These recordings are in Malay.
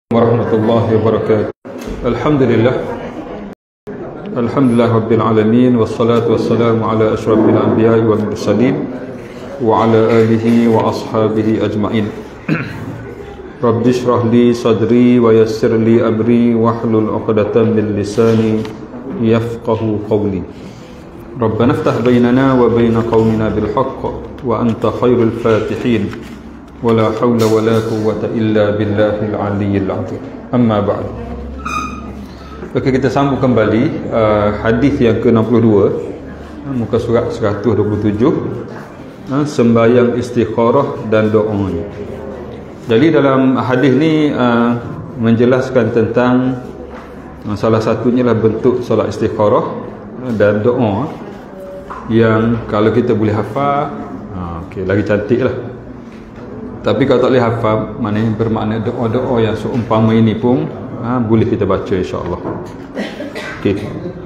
warahmatullahi wabarakatuh. Alhamdulillah rabbil alamin, wassalatu wassalamu ala asyrafil anbiya'i wal mursalin wa ala alihi wa ashabihi ajma'in. Rabbi shrah li sadri wa yassir li amri wahlul 'uqdatam min lisani yafqahu qawli. Rabbana iftah bainana wa baina qaumina bil haqq wa anta khairul fatihin. Wala hawla wala quwwata illa billahil aliyyil azim. Amma ba'd. Okey, kita sambung kembali hadis yang ke-62, muka surat 127, sembahyang istikharah dan doa. Jadi dalam hadis ni menjelaskan tentang salah satunya lah bentuk solat istikharah dan doa yang kalau kita boleh hafal, okey, lagi cantik lah. Tapi kalau tak boleh hafal, maknanya bermakna doa-doa yang seumpama ini pun boleh kita baca insya-Allah. Okey.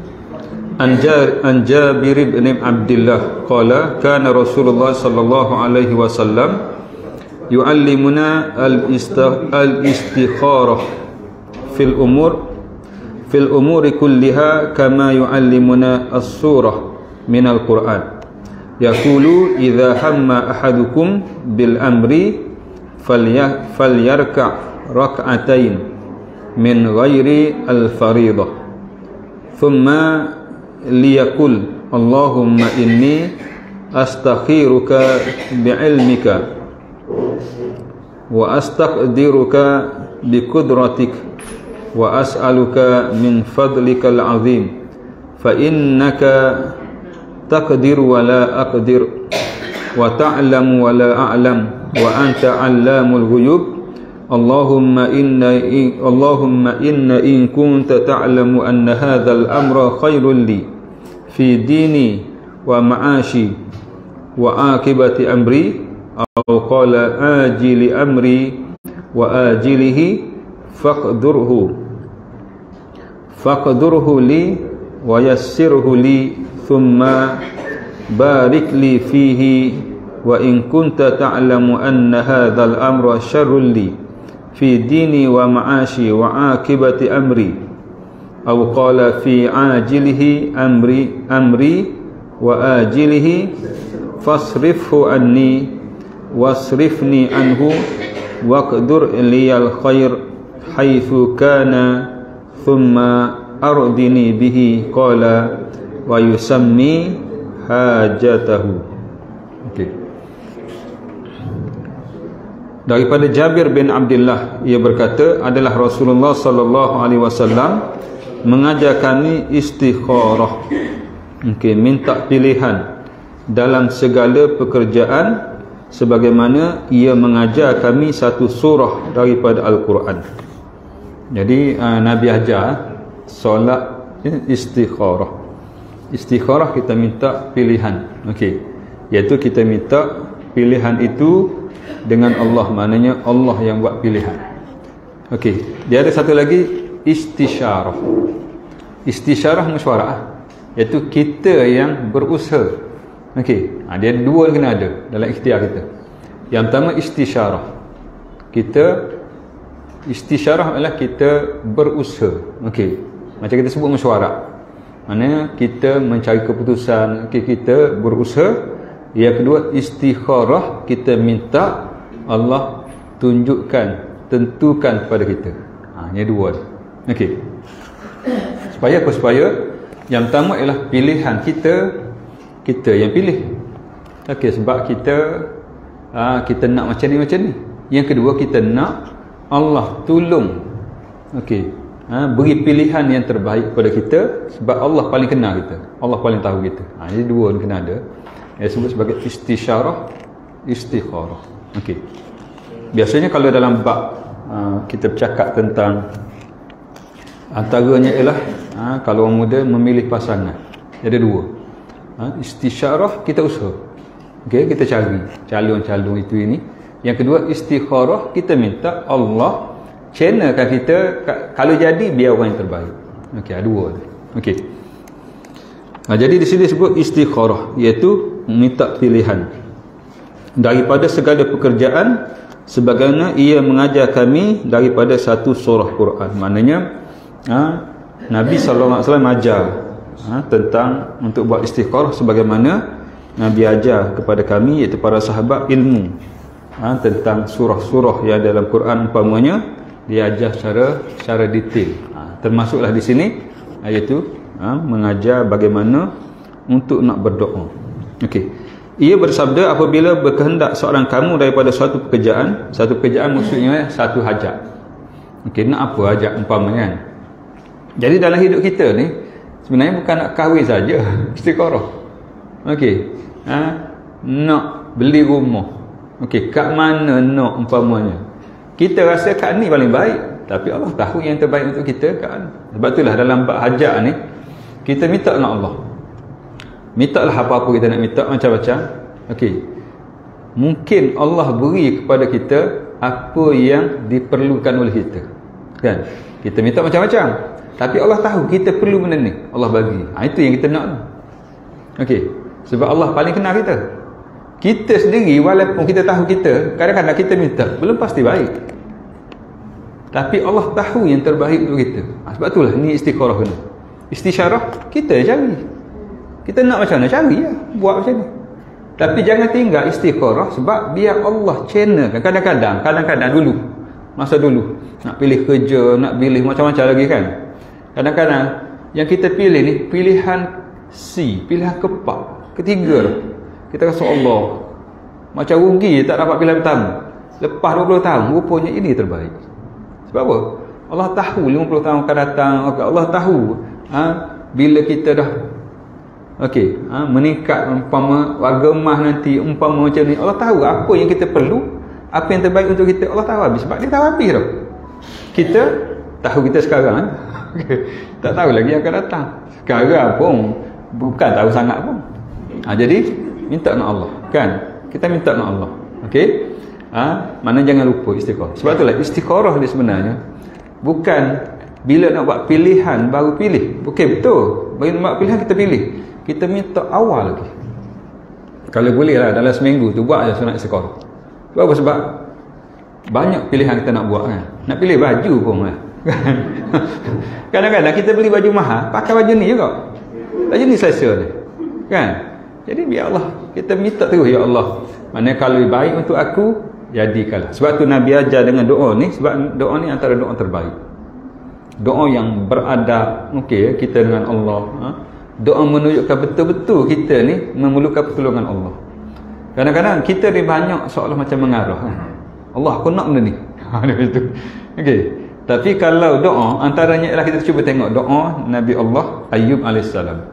An Jabir bin Abdullah qala kana Rasulullah sallallahu alaihi wasallam yu'allimuna al-istikharah fil umuri kulliha kama yu'allimuna as-surah min al-Quran. Yaqulu idza hamma ahadukum bil amri falyarka' rak'atain min ghairi al-fariḍah thumma liyaqul Allahumma inni astakhiruka bi'ilmika wa astaqdiruka biqudratik wa as'aluka min fadlikal 'azim fa innaka taqdir wa la aqdir wa ta'lam wa la a'lam wa anta 'allamul ghuyub. Allahumma inna in kunta ta'lamu anna hadzal amra khairul li fi dini wa ma'ashi wa akibati amri aw qala ajili amri wa ajilihi faqdurhu li wa yassirhu li thumma barik li fihi wa in kunta ta'lamu anna hadzal amra syarrul li fi dini wa ma'ashi wa akibati amri aw qala fi ajilihi amri wa ajilihi fasrifhu anni wasrifni anhu waqdur liyal khair haitsu kana thumma ardini bihi qala wa yusammi hajatahu. Okey. Daripada Jabir bin Abdullah, ia berkata adalah Rasulullah sallallahu alaihi wasallam mengajar kami istikharah. Okey, minta pilihan dalam segala pekerjaan sebagaimana ia mengajar kami satu surah daripada Al-Quran. Jadi Nabi ajar solat istikharah. Istikharah kita minta pilihan. Okey. Iaitu kita minta pilihan itu dengan Allah, maknanya Allah yang buat pilihan. Okey. Dia ada satu lagi istisyarah. Istisyarah mesyuarah, iaitu kita yang berusaha. Okey. Dia dua kena ada dalam ikhtiar kita. Yang pertama istisyarah. Istisyarah adalah kita berusaha. Okey. Macam kita sebut mesyuarah. Maknanya kita mencari keputusan, kita berusaha. Yang kedua istikharah, kita minta Allah tunjukkan, tentukan kepada kita. Ini dua. Okey. Supaya apa? Supaya yang pertama ialah pilihan kita yang pilih. Okey, sebab kita nak macam ni. Yang kedua kita nak Allah tolong. Okey. Beri pilihan yang terbaik kepada kita sebab Allah paling kenal kita. Allah paling tahu kita. Jadi dua ni kena ada. Yang sebut sebagai istisyarah, istikharah. Okey. Biasanya kalau dalam bab kita bercakap tentang antaranya ialah kalau orang muda memilih pasangan. Ada dua. Istisyarah kita usaha. Okey, kita cari calon-calon itu ini. Yang kedua istikharah, kita minta Allah channelkan kita, kalau jadi biar orang yang terbaik. Okey, ada dua. Okey. Jadi di sini disebut istikharah, iaitu minta pilihan daripada segala pekerjaan sebagaimana ia mengajar kami daripada satu surah Quran. Maknanya Nabi SAW ajar tentang untuk buat istiqarah sebagaimana Nabi ajar kepada kami, iaitu para sahabat, ilmu tentang surah-surah yang dalam Quran umpamanya dia ajar secara detail. Termasuklah di sini iaitu mengajar bagaimana untuk nak berdoa. Okey. Ia bersabda, apabila berkehendak seorang kamu daripada satu pekerjaan maksudnya satu hajat. Okey, nak apa hajat umpamanya kan? Jadi dalam hidup kita ni sebenarnya bukan nak kahwin saja, istiqarah. Okey. Nak beli rumah. Okey, kat mana nak umpamanya? Kita rasa kat ni paling baik, tapi Allah tahu yang terbaik untuk kita kan. Sebab itulah dalam bab hajat ni kita minta dengan Allah. Mintalah apa-apa kita nak minta, macam-macam. Okey. Mungkin Allah beri kepada kita apa yang diperlukan oleh kita. Kan? Kita minta macam-macam, tapi Allah tahu kita perlu benda ni, Allah bagi. Itu yang kita nak. Okey. Sebab Allah paling kenal kita. Kita sendiri walaupun kita tahu kita, kadang-kadang kita minta belum pasti baik. Tapi Allah tahu yang terbaik untuk kita. Sebab itulah ni istiqarah ni. Istisyarah kita cari. Kita nak macam mana cari ya, buat macam ni. Tapi jangan tinggal istiqarah, sebab biar Allah channelkan. Kadang-kadang dulu, masa dulu nak pilih kerja, nak pilih macam-macam lagi kan. Kadang-kadang yang kita pilih ni pilihan C, pilihan ketiga. Kita rasa Allah macam rugi tak dapat pilihan pertama. Lepas 20 tahun rupanya ini terbaik. Sebab apa? Allah tahu 50 tahun akan datang. Allah tahu bila kita dah meningkat umpama warga emas nanti, umpama macam ni, Allah tahu apa yang kita perlu, apa yang terbaik untuk kita. Allah tahu habis, sebab dia tahu habis dah. Kita tahu kita sekarang tak tahu lagi yang akan datang. Sekarang pun bukan tahu sangat pun. Jadi minta dengan Allah kan, kita minta dengan Allah. Okey, mana jangan lupa istiqarah. Sebab itulah istiqarah ni sebenarnya bukan bila nak buat pilihan baru pilih. Okey, betul, bila nak buat pilihan kita pilih, kita minta awal lagi. Kalau boleh lah dalam seminggu tu buat je sunat istiqarah. Sebab apa? Sebab banyak pilihan kita nak buat kan. Nak pilih baju pun kan. Kadang-kadang kita beli baju mahal, pakai baju ni juga, baju ni selesa ni kan. Jadi biar Allah, kita minta terus, ya Allah, mana kalau baik untuk aku, jadikanlah. Sebab tu Nabi ajar dengan doa ni, sebab doa ni antara doa terbaik, doa yang beradab. Okey, kita dengan Allah, doa menunjukkan betul-betul kita ni memerlukan pertolongan Allah. Kadang-kadang kita ni banyak seolah macam mengarah, Allah aku nak benda ni. Okey. Tapi kalau doa, antaranya ialah kita cuba tengok doa Nabi Allah Ayyub alaihissalam.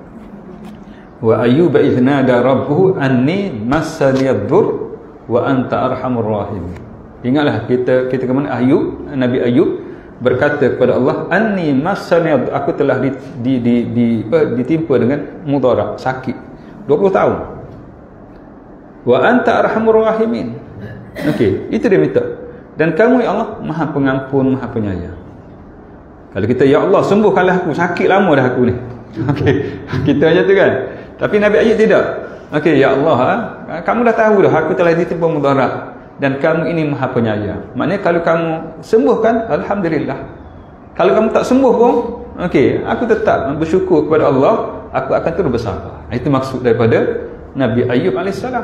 Wa Ayyub idh nada rabbuhu anni massaniyad-dur wa anta arhamur rahim. Ingatlah kita ke mana Ayyub, Nabi Ayyub berkata kepada Allah, anni massaniyad, aku telah ditimpa dengan mudarat, sakit 20 tahun. Wa anta arhamur rahimin. Okey, itu dia minta. Dan kamu ya Allah Maha Pengampun, Maha Penyayang. Kalau kita ya Allah sembuhkanlah aku, sakit lama dah aku ni. Okey, kita macam tu kan. Tapi Nabi Ayyub tidak. Okey, ya Allah, kamu dah tahu dah aku telah ditimpa mudarat dan kamu ini Maha Penyayang. Maknanya kalau kamu sembuhkan, alhamdulillah. Kalau kamu tak sembuh pun, okey, aku tetap bersyukur kepada Allah, aku akan terus bersabar. Itu maksud daripada Nabi Ayyub alaihissalam.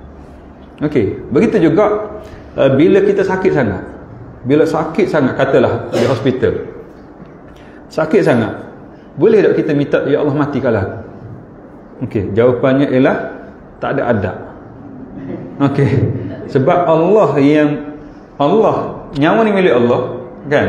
Okey, begitu juga bila kita sakit sangat. Bila sakit sangat, katalah di hospital, sakit sangat, boleh tak kita minta ya Allah matikanlah aku? Okey, jawapannya ialah tak ada adab. Okey, sebab Allah nyawa ni milik Allah kan.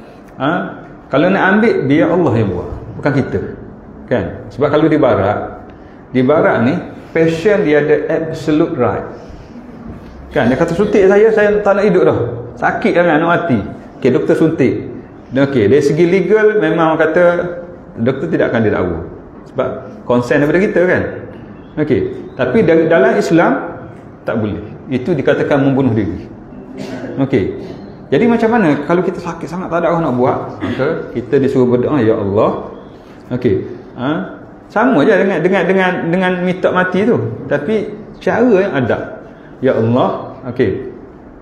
Kalau nak ambil, biar Allah yang buat, bukan kita kan. Sebab kalau di barat ni pasien dia ada absolute right kan. Dia kata suntik saya tak nak hidup dah, sakit kan, nak mati. Okey, doktor suntik. Dan okey, dari segi legal memang kata doktor tidak akan didakwa sebab konsen daripada kita kan. Okey, tapi dalam Islam tak boleh. Itu dikatakan membunuh diri. Okey. Jadi macam mana kalau kita sakit sangat tak ada orang nak buat? Maka kita disuruh berdoa, ya Allah. Okey. Sama je dengan minta mati tu, tapi cara yang ada. Ya Allah, okey.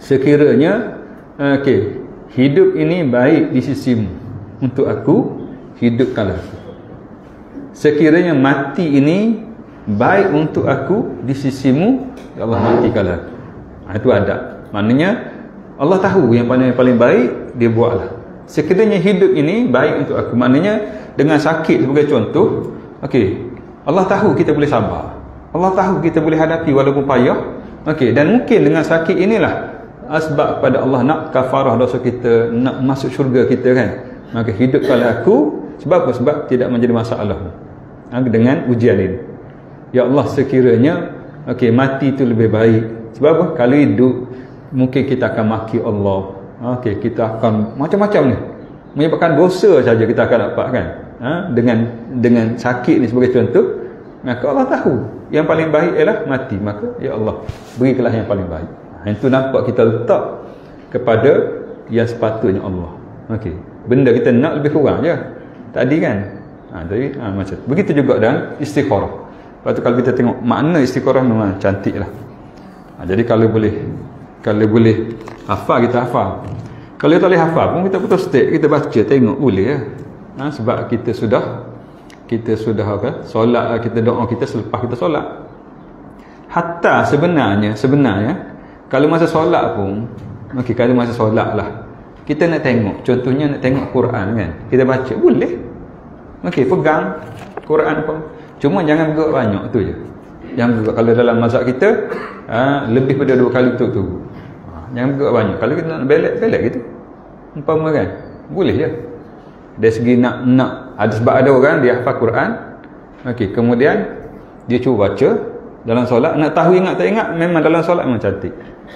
sekiranya hidup ini baik di sisimu, untuk aku hidupkanlah aku. Sekiranya mati ini baik untuk aku di sisimu, ya Allah matikanlah aku. Itu ada. Maknanya Allah tahu yang paling baik, dia buatlah. Sekiranya hidup ini baik untuk aku, maknanya dengan sakit sebagai contoh, Allah tahu kita boleh sabar, Allah tahu kita boleh hadapi walaupun payah, dan mungkin dengan sakit inilah asbab pada Allah nak kafarah dosa kita, nak masuk syurga kita kan. Maka hidupkanlah aku. Sebab apa? Sebab tidak menjadi masalah dengan ujian ini. Ya Allah, sekiranya mati itu lebih baik. Sebab apa? Kalau hidup mungkin kita akan maki Allah, kita akan macam-macam ni, menyebabkan dosa saja kita akan dapat kan. Dengan sakit ni sebagai contoh, maka Allah tahu yang paling baik ialah mati. Maka ya Allah, berikanlah yang paling baik. Itu nampak kita letak kepada yang sepatutnya Allah. Benda kita nak lebih kurang je tadi kan. Jadi macam begitu juga dan istikharah. Lepas tu kalau kita tengok makna istikharah memang cantik lah. Jadi kalau boleh hafal, kita hafal. Kalau tak boleh hafal pun kita putus stik, kita baca tengok boleh ya. Sebab kita sudah solat, kita doa kita selepas kita solat. Hatta sebenarnya kalau masa solat pun, kalau masa solat lah, kita nak tengok, contohnya nak tengok Quran kan, kita baca boleh. Pegang Quran pun, cuma jangan bergerak banyak tu je. Jangan bergerak. Kalau dalam mazhab kita lebih pada 2 kali tu. Jangan bergerak banyak. Kalau kita nak belak gitu, umpama kan, boleh je. Dari segi nak ada, sebab ada orang dia hafal Quran, kemudian dia cuba baca dalam solat, nak tahu ingat tak ingat, memang dalam solat memang cantik.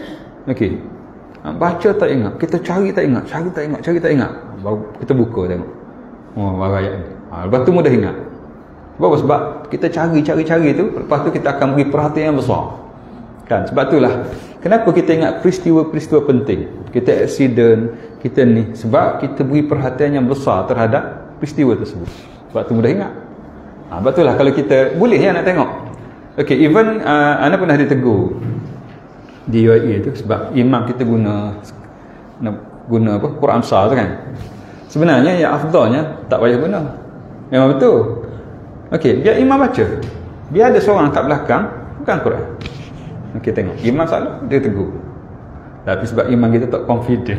Baca tak ingat, kita cari tak ingat, baru kita buka tengok, baru ayat ni. Lepas tu mudah ingat. Sebab kita cari tu, lepas tu kita akan beri perhatian yang besar kan. Sebab itulah kenapa kita ingat peristiwa-peristiwa penting, kita accident, kita ni, sebab kita beri perhatian yang besar terhadap peristiwa tersebut. Sebab tu mudah ingat. Sebab itulah kalau kita boleh ya nak tengok. Even Ana pernah ditegur di UAE tu sebab imam kita guna apa Quran besar tu kan. Sebenarnya yang afdalnya tak payah guna. Memang betul. Biar imam baca. Biar ada seorang kat belakang bukan Quran. Tengok imam salah, dia tegur. Tapi sebab imam kita tak confident.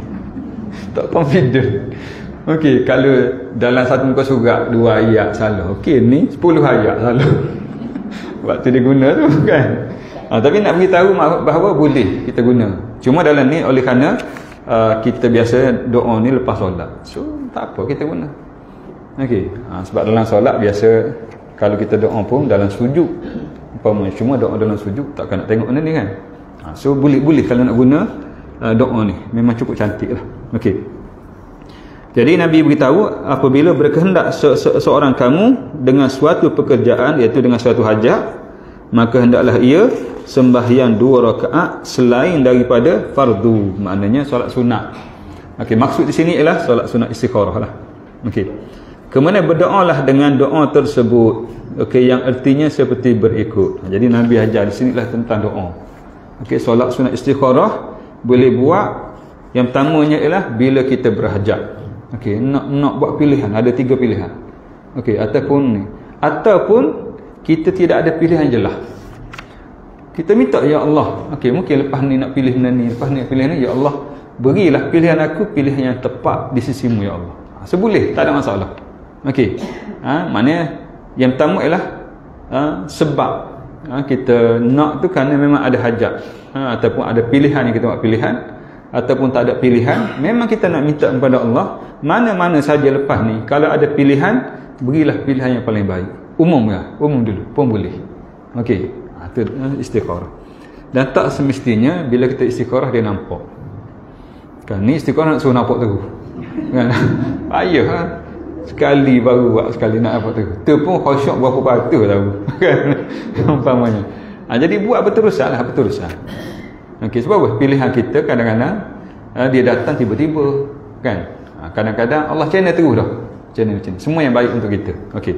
Kalau dalam satu muka surat 2 ayat salah, ni 10 ayat salah. Waktu dia guna tu kan. Tapi nak beritahu bahawa boleh kita guna. Cuma dalam ni oleh kerana kita biasa doa ni lepas solat, so tak apa kita guna. Sebab dalam solat biasa kalau kita doa pun dalam sujud, cuma doa dalam sujud takkan nak tengok benda ni kan. So boleh kalau nak guna doa ni, memang cukup cantik lah. Jadi Nabi beritahu, apabila berkehendak seorang kamu dengan suatu pekerjaan, iaitu dengan suatu hajat, maka hendaklah ia sembahyang 2 rakaat selain daripada fardu, maknanya solat sunat. Maksud di sini ialah solat sunat istikharah lah. Kemudian berdoalah dengan doa tersebut, yang artinya seperti berikut. Jadi Nabi ajar di sinilah tentang doa. Solat sunat istikharah boleh buat, yang pertamanya ialah bila kita berhajat. Nak buat pilihan, ada 3 pilihan. Ataupun kita tidak ada pilihan jelas. Kita minta, ya Allah, mungkin lepas ni nak pilih benda ni, lepas ni nak pilih ni, ya Allah, berilah pilihan aku pilihan yang tepat di sisimu ya Allah. Seboleh, tak ada masalah. Maknanya yang pertama ialah sebab kita nak tu kerana memang ada hajat, ataupun ada pilihan yang kita buat pilihan, ataupun tak ada pilihan, memang kita nak minta kepada Allah, mana-mana saja lepas ni kalau ada pilihan, berilah pilihan yang paling baik. Umum dulu pun boleh. Itu istikharah. Dan tak semestinya bila kita istikharah dia nampak. Kan ni istikharah nak suruh nampak terus. Kan? Payah kan? Sekali baru buat, sekali nak nampak terus. Tu pun khusyuk berapa batu tahu. Kan? Umpamanya. Jadi buat berterusan. Sebab apa? Pilihan kita kadang-kadang dia datang tiba-tiba. Kan? Kadang-kadang Allah channel terus dah. Channel. Semua yang baik untuk kita.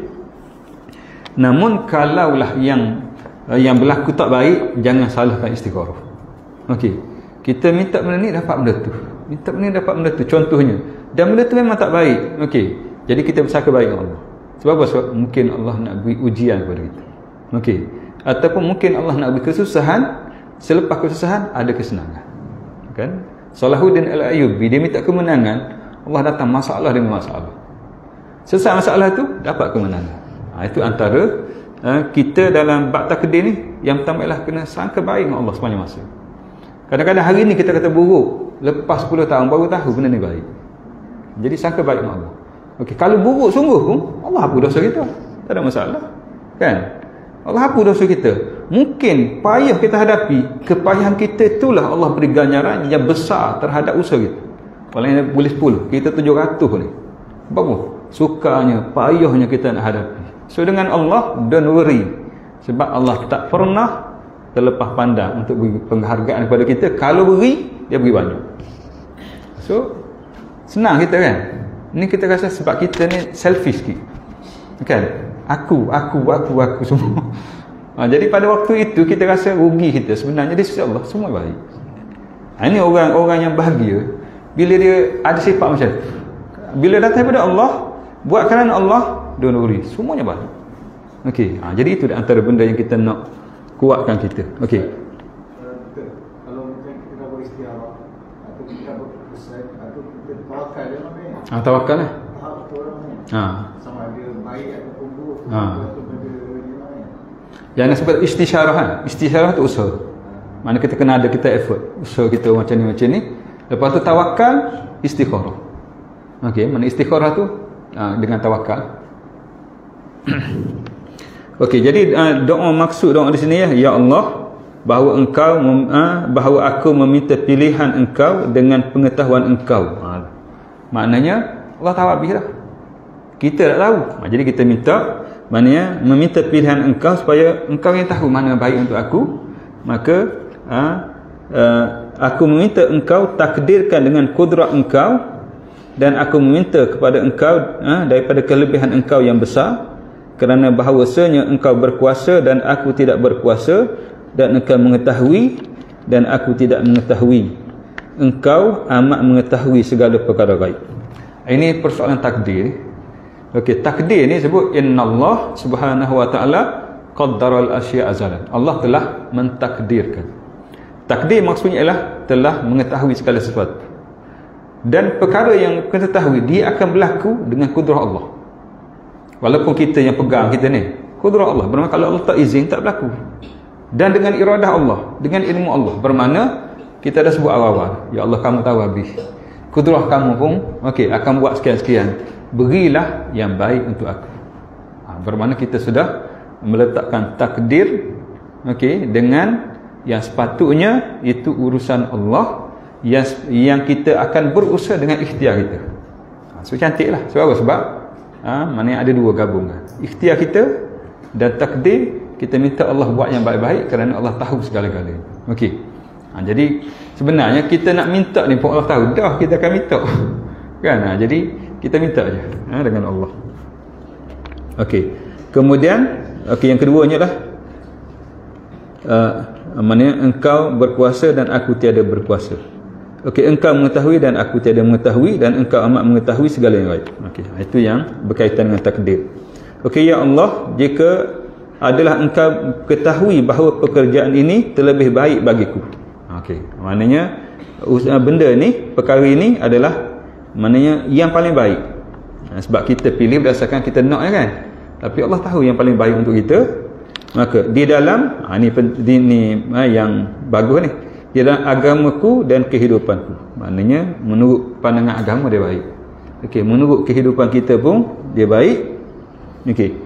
Namun kalaulah yang berlaku tak baik, jangan salahkan istikharah. Kita minta benda ni dapat benda tu. Minta benda ni dapat benda tu contohnya. Dan benda tu memang tak baik. Okey. Jadi kita bersangka baik dengan Allah. Sebab apa? Sebab mungkin Allah nak beri ujian kepada kita. Okey. Ataupun mungkin Allah nak beri kesusahan, selepas kesusahan ada kesenangan. Kan? Salahuddin Al-Ayyubi dia minta kemenangan, Allah datang masalah demi masalah. Selesai masalah tu dapat kemenangan. Itu antara kita dalam bab takdir ni, yang pertama ialah kena sangka baik dengan Allah sepanjang masa. Kadang-kadang hari ni kita kata buruk, lepas 10 tahun baru tahu benda ni baik. Jadi sangka baik dengan Allah. Okey, kalau buruk sungguh pun Allah hapus dosa kita. Tak ada masalah. Kan? Allah hapus dosa kita. Mungkin payah kita hadapi, kepayahan kita itulah Allah beri ganjaran yang besar terhadap usaha kita. Kalau yang boleh 10, kita 700 ni. Apa? Sukanya, payahnya kita nak hadapi. So dengan Allah, don't worry. Sebab Allah tak pernah terlepas pandang untuk beri penghargaan kepada kita. Kalau beri, dia beri banyak. So senang kita kan. Ni kita rasa sebab kita ni selfish sikit. Kan? Aku semua. Jadi pada waktu itu kita rasa rugi kita. Sebenarnya di sisi Allah semua baik. Ini orang-orang yang bahagia bila dia ada sifat macam tu. Bila datang daripada Allah, buat kerana Allah, don't worry, semuanya baik. Okey, jadi itu antara benda yang kita nak kuatkan kita. Okey. Kalau kita dah beristikharah atau kita berpusat atau kita tawakal dia mana? Tawakal lah. Sama ada baik ataupun buruk. Yang disebut istisyarah kan? Istisyarah tu usaha. Mana kita kena ada kita effort. Usaha kita macam ni. Lepas tu tawakal, istikharah. Okey, mana istikharah tu dengan tawakal. Okey, jadi doa maksud doa di sini ya Allah, bahawa engkau bahawa aku meminta pilihan engkau dengan pengetahuan engkau. Maknanya Allah tahu habis dah. Kita tak tahu. Jadi kita minta, maknanya meminta pilihan engkau supaya engkau yang tahu mana baik untuk aku. Maka aku meminta engkau takdirkan dengan kudrat engkau, dan aku meminta kepada engkau daripada kelebihan engkau yang besar, kerana bahawasanya engkau berkuasa dan aku tidak berkuasa, dan engkau mengetahui dan aku tidak mengetahui. Engkau amat mengetahui segala perkara gaib. Ini persoalan takdir. Okey, takdir ni sebut innallah subhanahu wa ta'ala qaddaral asya azalan. Allah telah mentakdirkan. Takdir maksudnya ialah telah mengetahui segala sesuatu. Dan perkara yang kita tahu dia akan berlaku dengan kudrah Allah. Walaupun kita yang pegang kita ni, kudrah Allah. Bermakna kalau Allah tak izin, tak berlaku. Dan dengan iradah Allah, dengan ilmu Allah, bermakna kita dah sebut awal-awal, ya Allah kamu tahu habis. Kudrah kamu pun okey akan buat sekian-sekian. Berilah yang baik untuk aku. Bermakna kita sudah meletakkan takdir okey dengan yang sepatutnya itu urusan Allah, yang kita akan berusaha dengan ikhtiar kita. So cantiklah. Sebab apa? Sebab maknanya ada dua gabungan. Ikhtiar kita dan takdir, kita minta Allah buat yang baik-baik kerana Allah tahu segala-galanya. Okey. Jadi sebenarnya kita nak minta ni pun Allah tahu. Dah kita akan minta. Kan? Jadi kita minta aja dengan Allah. Okey. Kemudian yang keduanya lah maknanya engkau berkuasa dan aku tiada berkuasa. Okey, engkau mengetahui dan aku tiada mengetahui, dan engkau amat mengetahui segala yang baik. Okey, itu yang berkaitan dengan takdir. Okey, ya Allah, jika adalah engkau ketahui bahawa pekerjaan ini terlebih baik bagiku. Okey, maknanya benda ni, perkara ini adalah maknanya yang paling baik. Sebab kita pilih berdasarkan kita nak kan. Tapi Allah tahu yang paling baik untuk kita. Maka di dalam ini yang bagus ni, di dalam agamaku dan kehidupanku. Maknanya menurut pandangan agama dia baik. Okey, menurut kehidupan kita pun dia baik. Okey.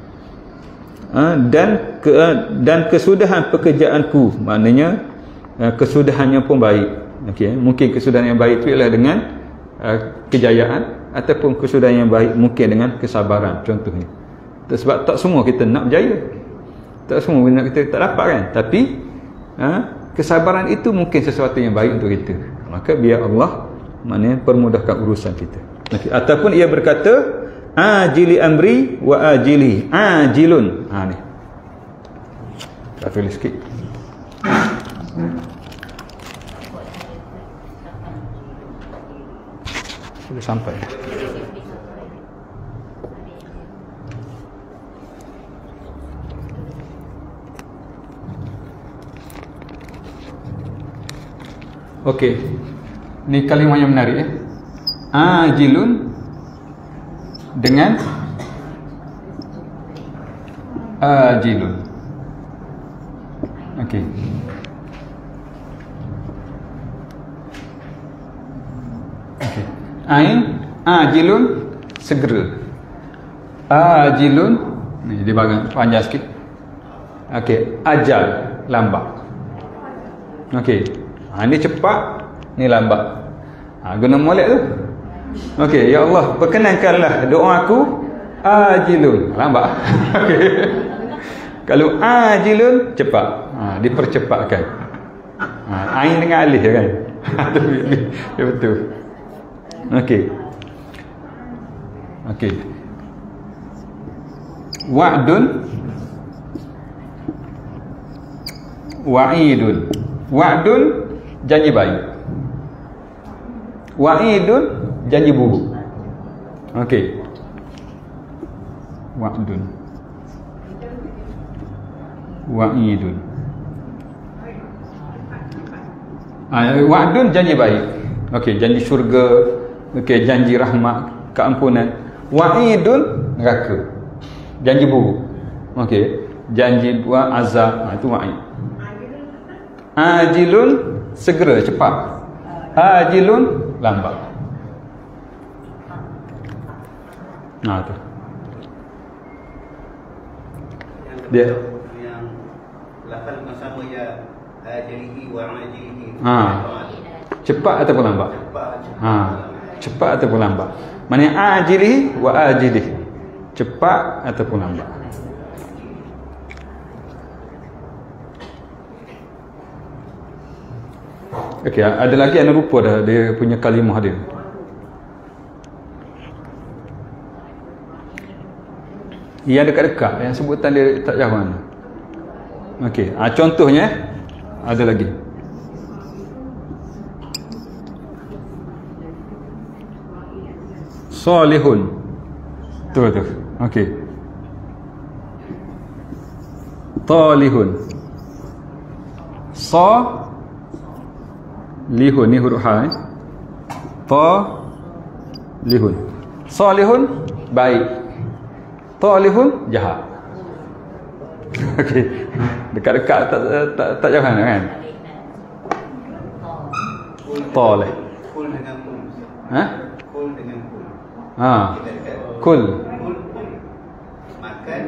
Dan kesudahan pekerjaanku, maknanya kesudahannya pun baik. Okey, mungkin kesudahan yang baik itu ialah dengan kejayaan, ataupun kesudahan yang baik mungkin dengan kesabaran contohnya. Sebab tak semua kita nak berjaya. Tak semua kita tak dapat kan. Tapi kesabaran itu mungkin sesuatu yang baik untuk kita. Maka biar Allah maknanya permudahkan urusan kita. Okay. Ataupun ia berkata ajili amri wa ajili ajilun. Ni. Tak tulis sikit. Sudah sampai. Okey. Ni kalimah yang menarik ya. Ajilun dengan ajilun. Okey. Okey. Ain ajilun segera. Ajilun ni dia bagi panjang sikit. Okey, ajal lambat. Okey. Ini cepat, ni lambat. Guna molek tu. Okey, ya Allah, perkenankanlah doa aku ajilun, lambat. Okey. Kalau ajilun cepat, dipercepatkan. Ain dengan alif kan. Ya betul. Okey. Okey. Wa'dun wa'idun. Wa'dun janji baik. Wa'idun janji buruk. Okey. Wa'dun wa'idun. Wa'dun janji baik. Okey, janji syurga. Okey, janji rahmat, keampunan. Wa'idun neraka. Janji buruk. Okey, janji buat azab. Itu wa'id. Ajilun segera, cepat. Ajilun lambat. Tu. Dia yang lafal sama ya ajilihi wa ajilihi. Cepat ataupun lambat. Cepat ataupun lambat. Maknanya ajilihi wa ajilihi. Cepat ataupun lambat. Okey, ada lagi anak lupa dah dia punya kalimah dia. Yang dekat-dekat, yang sebutan dia tak jauh mana. Okey, contohnya ada lagi. Salihun. Tu. Okey. Talihun. Lihun ni huruf ha. Lihun. Salihun baik. Talihun jahat. Okey. Dekat-dekat tak jauh kan? Talih. Kul dengan kul. Kul dengan kul. Kul. Makan.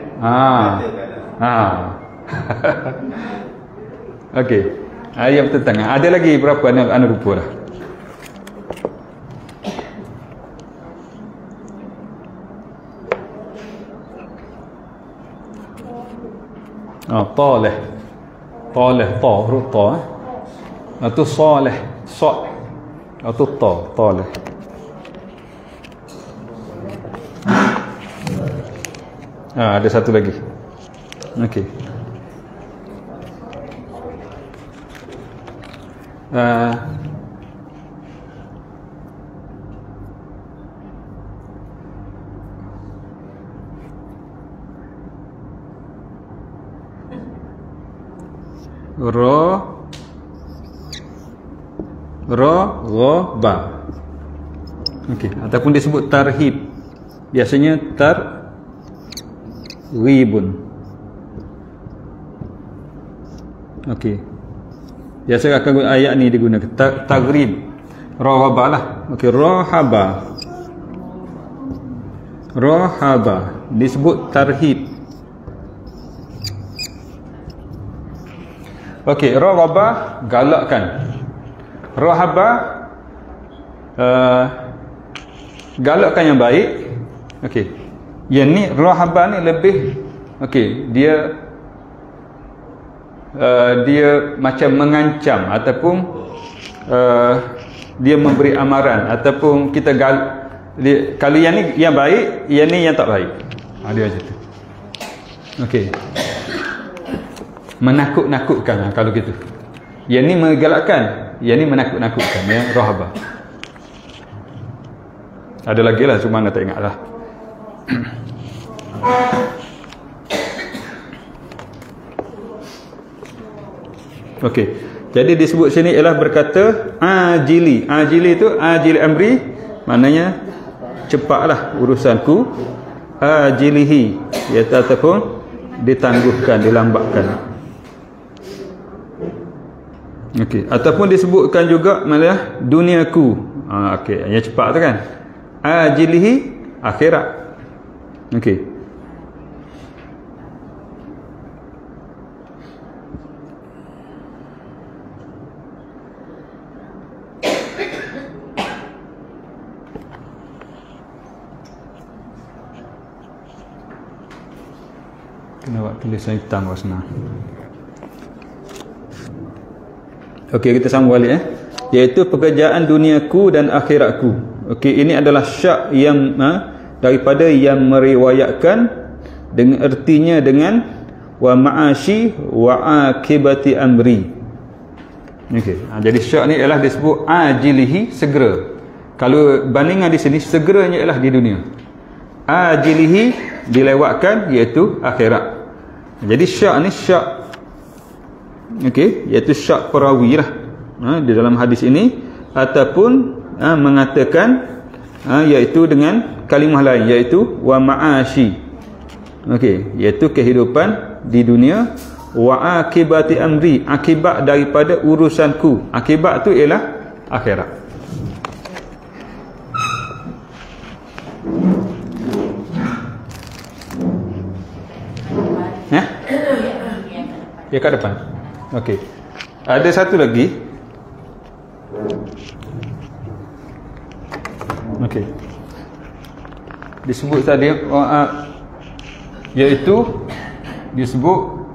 Okey. Yang bertentangan. Ada lagi berapa anak rupa dah? Talih. Huruf ta. Itu salih. Itu ta. Talih. Ada satu lagi. Okey. Ba. Okey, ataupun disebut tarhib. Biasanya targhibun. Okey. Biasa akan ayat ni digunakan targhib. Rahaba lah. Okey, rahaba disebut tarhib. Okey, rahaba galakkan. Rahaba galakkan yang baik. Okey. Yang ni rahaba ni lebih okey, dia macam mengancam ataupun dia memberi amaran ataupun kita kalau yang ni yang baik, yang ni yang tak baik. Dia macam tu. Okey. Menakut-nakutkan kalau gitu. Yang ni menggalakkan, yang ni menakut-nakutkan ya, rahaba. Ada lagi lah, cuma anda tak ingat lah. Okey. Jadi disebut sini ialah berkata ajili. Ajili itu ajili amri, maknanya cepatlah urusanku. Ajilihi, iaitu ataupun ditangguhkan, dilambatkan. Okey, ataupun disebutkan juga malah duniaku. Okey, yang cepat tu kan. Ajilihi, akhirat. Okey. Kena buat tulisan hitam kat sana. Okey, kita sambung balik iaitu pekerjaan duniaku dan akhiratku. Okey, ini adalah syak yang daripada yang meriwayatkan dengan ertinya dengan wa ma'ashi wa akibati amri. Okey, jadi syak ni ialah disebut ajilihi, segera. Kalau bandingan di sini, segeranya ialah di dunia. Ajilihi dilewatkan iaitu akhirat. Jadi syak ni syak, okey, iaitu syak perawi lah di dalam hadis ini, ataupun mengatakan iaitu dengan kalimah lain iaitu wa ma'ashi. Okey, iaitu kehidupan di dunia, wa akibati amri, akibat daripada urusanku. Akibat tu ialah akhirat. Ya, kat depan. Okey. Ada satu lagi. Okey. Disebut tadi iaitu disebut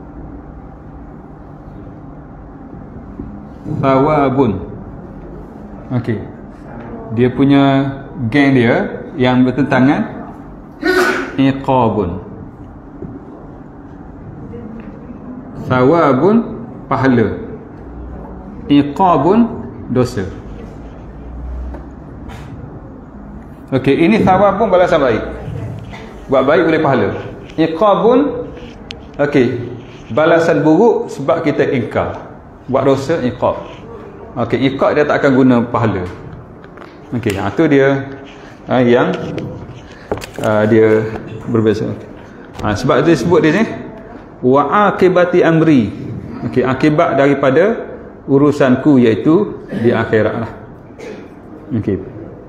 thawabun. Okey. Dia punya geng dia yang bertentangan iqabun. Thawabun, pahala. Iqabun, dosa. Okey, ini thawabun, balasan baik. Buat baik boleh pahala. Iqabun, okey, balasan buruk sebab kita ingkar. Buat dosa, iqab. Okey, iqab dia tak akan guna pahala. Okey, itu dia yang dia berbeza. Sebab itu disebut di sini wa akibati amri. Okey, akibat daripada urusanku iaitu di akhirat lah. Okey.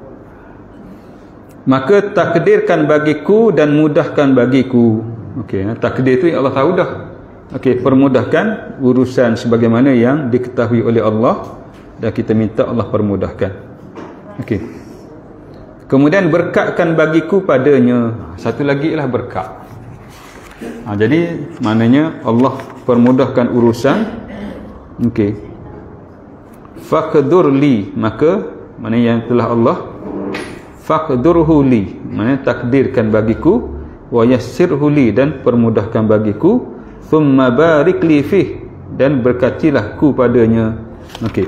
Maka takdirkan bagiku dan mudahkan bagiku. Okey, takdir itu Allah tahu dah. Okey, permudahkan urusan sebagaimana yang diketahui oleh Allah dan kita minta Allah permudahkan. Okey. Kemudian berkatkan bagiku padanya. Satu lagi ialah berkat. Jadi maknanya Allah permudahkan urusan. Okey. Faqdur li, maka maknanya yang telah Allah faqdurhu li, maknanya takdirkan bagiku, wa yassirhu li, dan permudahkan bagiku, thumma barik li fih, dan berkatilah ku padanya. Okey.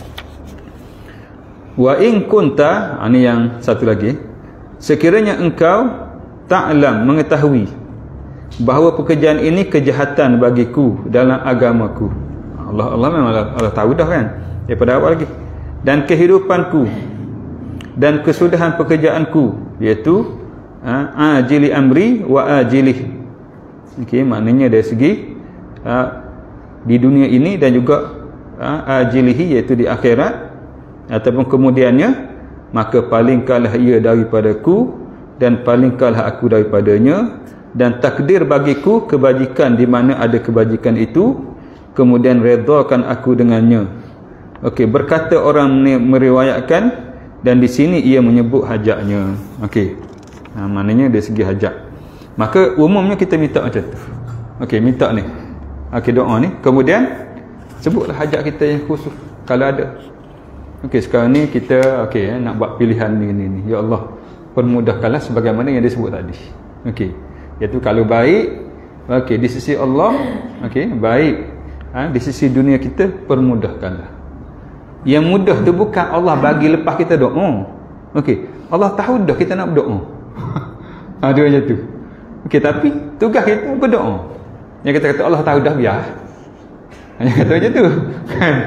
Wa in kunta, ini yang satu lagi, sekiranya engkau ta'lam, mengetahui bahawa pekerjaan ini kejahatan bagiku dalam agamaku. Allah memang Allah tahu dah kan daripada awal lagi. Dan kehidupanku dan kesudahan pekerjaanku, iaitu ajili amri wa ajilih. Okey, maknanya dari segi di dunia ini dan juga ajilihi, iaitu di akhirat ataupun kemudiannya, maka palingkanlah ia daripadaku dan palingkanlah aku daripadanya, dan takdir bagiku kebajikan di mana ada kebajikan itu, kemudian redakan aku dengannya. Okey, berkata orang meriwayatkan, dan di sini ia menyebut hajatnya. Okey, maknanya dari segi hajat. Maka umumnya kita minta macam tu. Okey, minta ni. Okey, doa ni. Kemudian sebutlah hajat kita yang khusus kalau ada. Okey, sekarang ni kita nak buat pilihan ni. Ya Allah, permudahkanlah sebagaimana yang disebut tadi. Okey. Iaitu kalau baik, okey, di sisi Allah, okey, baik. Di sisi dunia kita, permudahkanlah. Yang mudah tu bukan Allah bagi lepas kita doa. Okey, Allah tahu dah kita nak berdoa. Dia macam tu. Okey, tapi tugas kita berdoa. Yang kita kata Allah tahu dah, biar. Hanya kata macam tu. Kan?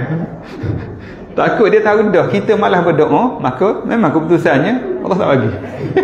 Takut dia tahu dah kita malah berdoa, maka memang keputusannya Allah tak bagi.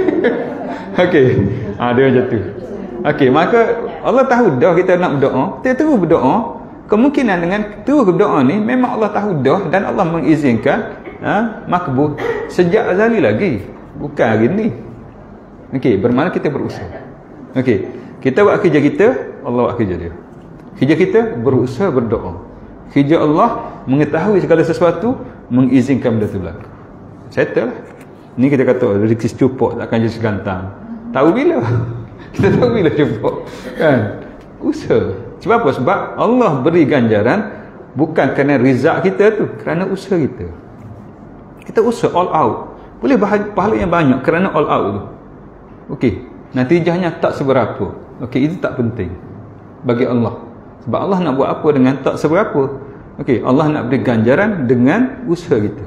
Okey. Dia macam tu. Okey, maka Allah tahu dah kita nak berdoa, kita terus berdoa. Kemungkinan dengan terus berdoa ni memang Allah tahu dah dan Allah mengizinkan makbul sejak azali lagi, bukan hari ni. Okey, bermakna kita berusaha. Okey, kita buat kerja kita, Allah buat kerja dia. Kerja kita berusaha berdoa. Kerja Allah mengetahui segala sesuatu, mengizinkan benda tu berlaku. Settle lah. Ni kita kata rezeki secupuk takkan jadi segantang. Tahu bila? Kita tahu bila cupuk. Kan? Usaha. Sebab apa? Sebab Allah beri ganjaran bukan kerana rizak kita tu, kerana usaha kita. Kita usaha all out. Boleh pahala yang banyak kerana all out tu. Okey, natijahnya tak seberapa. Okey, itu tak penting bagi Allah. Sebab Allah nak buat apa dengan tak seberapa. Okey, Allah nak beri ganjaran dengan usaha kita.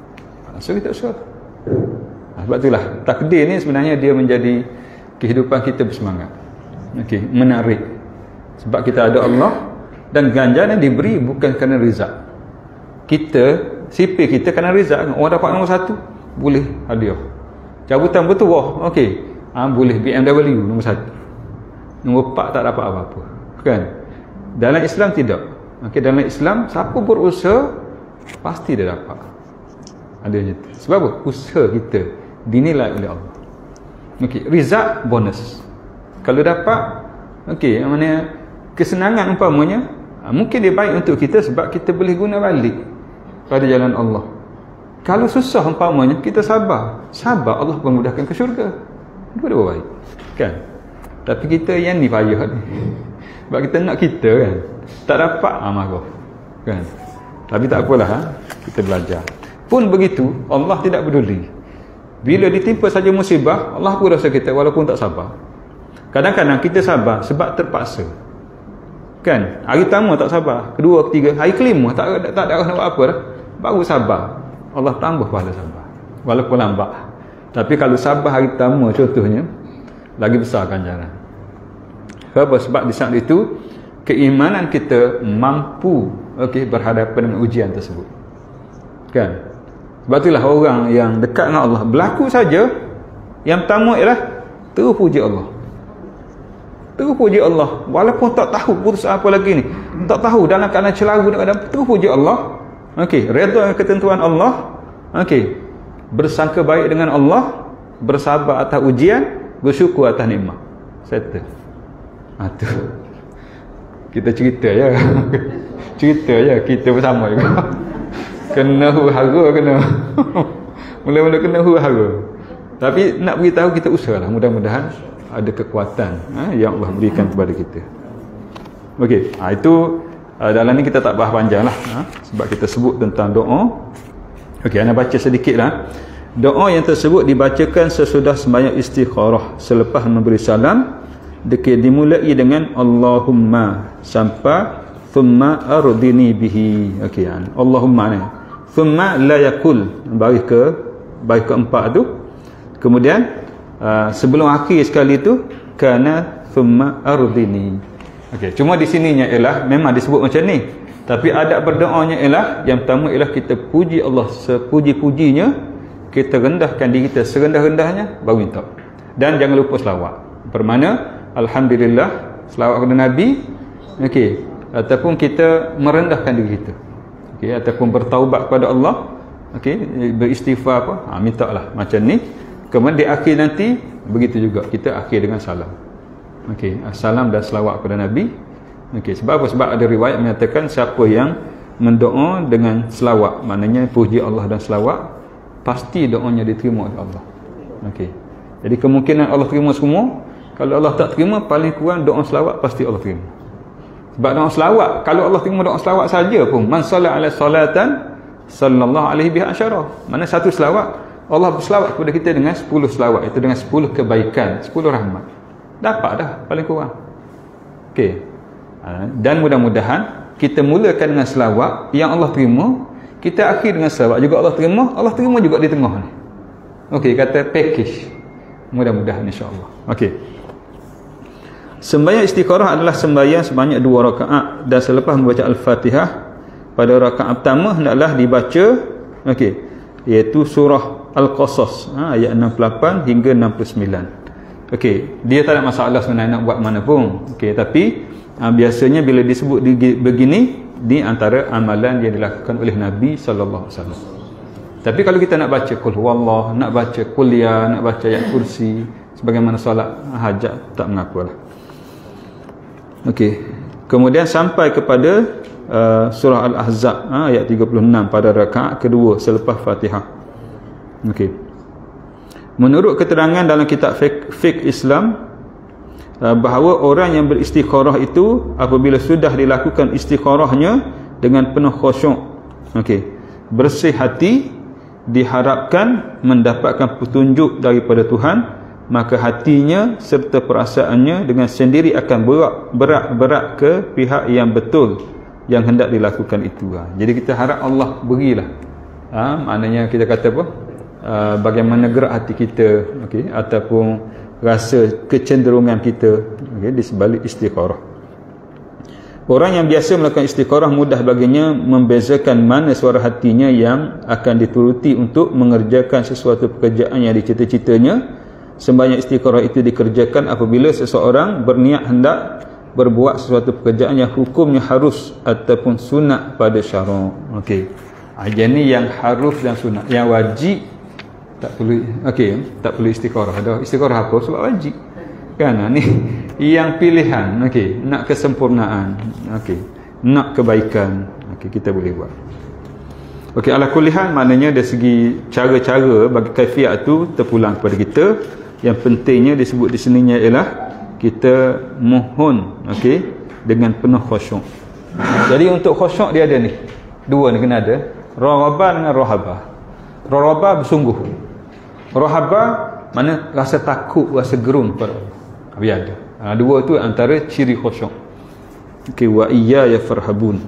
So kita usaha. Sebab itulah takdir ni sebenarnya dia menjadi kehidupan kita bersemangat. Okey, menarik. Sebab kita ada Allah dan ganjaran diberi bukan kerana rizak. Kita, sipir kita kerana rizak. Orang dapat nombor 1, boleh hadiah. Cabutan bertuah, okey. Boleh BMW nombor 1. Nombor 4 tak dapat apa-apa. Kan? Dalam Islam tidak. Okey, dalam Islam siapa berusaha pasti dia dapat. Ada macam tu. Sebab apa? Usaha kita dinilai oleh Allah. Okey, rizak bonus. Kalau dapat, okey, yang mana kesenangan umpamanya, mungkin dia baik untuk kita sebab kita boleh guna balik pada jalan Allah. Kalau susah umpamanya, kita sabar. Sabar, Allah pun mudahkan ke syurga. Dua-dua baik. Kan? Tapi kita yang ni payah ni. Sebab kita nak kita kan. Tak dapat, marah. Kan? Tapi tak apalah, kita belajar. Pun begitu, Allah tidak peduli. Bila ditimpa saja musibah, Allah pun rasa kita walaupun tak sabar. Kadang-kadang kita sabar sebab terpaksa. Kan? Hari pertama tak sabar, kedua, ketiga, hari kelima tak ada nak buat apa dah. Baru sabar. Allah tambah pahala sabar. Walaupun lambat. Tapi kalau sabar hari pertama contohnya, lagi besar ganjaran. Sebab di saat itu keimanan kita mampu berhadapan dengan ujian tersebut. Kan? Sebab itulah orang yang dekat dengan Allah berlaku saja, yang pertama ialah terus puji Allah. Terus puji Allah walaupun tak tahu putus apa lagi ni, tak tahu dalam keadaan celaru, terus puji Allah. Okey, redha dengan ketentuan Allah. Okey, bersangka baik dengan Allah, bersabar atas ujian, bersyukur atas nikmat. Settle. Tu kita cerita je. Cerita je, kita bersama juga. Kena huru-hara, kena. Mula-mula kena huru-hara. Tapi nak beritahu kita usahalah, mudah-mudahan ada kekuatan yang Allah berikan kepada kita. Okey, itu dalam ni kita tak bahas panjang lah, sebab kita sebut tentang doa. Okey, anda baca sedikit lah. Doa yang tersebut dibacakan sesudah sembahyang istikharah selepas memberi salam. Dimulai dengan Allahumma sampai thumma ardini bihi. Okey, Allahumma ni. Thumma la yakul, baris keempat tu. Kemudian sebelum akhir sekali tu kana thumma ardini. Okey, cuma di sininya ialah memang disebut macam ni. Tapi adab berdoanya ialah yang pertama ialah kita puji Allah sepuji-pujinya, kita rendahkan diri kita serendah-rendahnya baru minta. Dan jangan lupa selawat. Bermakna alhamdulillah, selawat kepada Nabi. Okey, ataupun kita merendahkan diri kita. Okey, ataupun bertaubat kepada Allah. Okey, beristighfar apa? Mintalah macam ni. Kemudian di akhir nanti begitu juga, kita akhir dengan salam. Okey, salam dan selawat kepada Nabi. Okey, sebab apa? Sebab ada riwayat menyatakan siapa yang mendoa dengan selawat, maknanya puji Allah dan selawat, pasti doanya diterima oleh Allah. Okey. Jadi kemungkinan Allah terima semua. Kalau Allah tak terima, paling kurang doa selawat pasti Allah terima. Sebab doa selawat, kalau Allah terima doa selawat saja pun, man salla ala salatan sallallahu alaihi biha asyara. Mana satu selawat, Allah berselawat kepada kita dengan 10 selawat, itu dengan 10 kebaikan, 10 rahmat. Dapat dah paling kurang. Okey. Dan mudah-mudahan kita mulakan dengan selawat yang Allah terima, kita akhir dengan selawat juga Allah terima juga di tengah ni. Okey, kata package. Mudah-mudahan insya-Allah. Okey. Sembahyang istikharah adalah sembahyang sebanyak 2 rakaat dan selepas membaca Al-Fatihah pada rakaat pertama hendaklah dibaca okey, iaitu surah Al-Qasas ayat 68 hingga 69. Okey, dia tak ada masalah sebenarnya nak buat mana pun. Okey, tapi biasanya bila disebut begini di antara amalan yang dilakukan oleh Nabi sallallahu alaihi wasallam. Tapi kalau kita nak baca qul huwallah, nak baca qul ya, nak baca ayat kursi sebagaimana solat hajat, tak mengapalah. Okey. Kemudian sampai kepada surah Al-Ahzab ayat 36 pada rakaat kedua selepas Fatihah. Okey. Menurut keterangan dalam kitab fiqh Islam bahawa orang yang beristikharah itu apabila sudah dilakukan istikharahnya dengan penuh khusyuk, okey, bersih hati, diharapkan mendapatkan petunjuk daripada Tuhan, maka hatinya serta perasaannya dengan sendiri akan berat ke pihak yang betul yang hendak dilakukan itu. Jadi kita harap Allah berilah. Maknanya kita kata apa? Bagaimana gerak hati kita, okey, ataupun rasa kecenderungan kita, okey, di sebalik istikharah. Orang yang biasa melakukan istikharah mudah baginya membezakan mana suara hatinya yang akan dituruti untuk mengerjakan sesuatu pekerjaan yang dicita-citanya. Sembahyang istikharah itu dikerjakan apabila seseorang berniat hendak berbuat sesuatu pekerjaan yang hukumnya harus ataupun sunat pada syarak. Okey. Jadi yang harus dan sunat, yang wajib tak perlu, okey, tak perlu istikharah. Ada istikharah apa? Sebab wajib. Kan ni yang pilihan, okey, nak kesempurnaan, okey, nak kebaikan, okey, kita boleh buat. Okey, ala kulli hal maknanya dari segi cara-cara bagi kaifiat tu terpulang kepada kita. Yang pentingnya disebut di sininya ialah kita mohon, okey, dengan penuh khusyuk. Jadi untuk khusyuk dia ada ni. Dua ni kena ada. Raghabah dengan rahabah. Raghabah bersungguh. Rahabah mana rasa takut, rasa gerun kepada Allah. Biar ada. Dua tu antara ciri khusyuk. Okey, wa iyaya farhabun.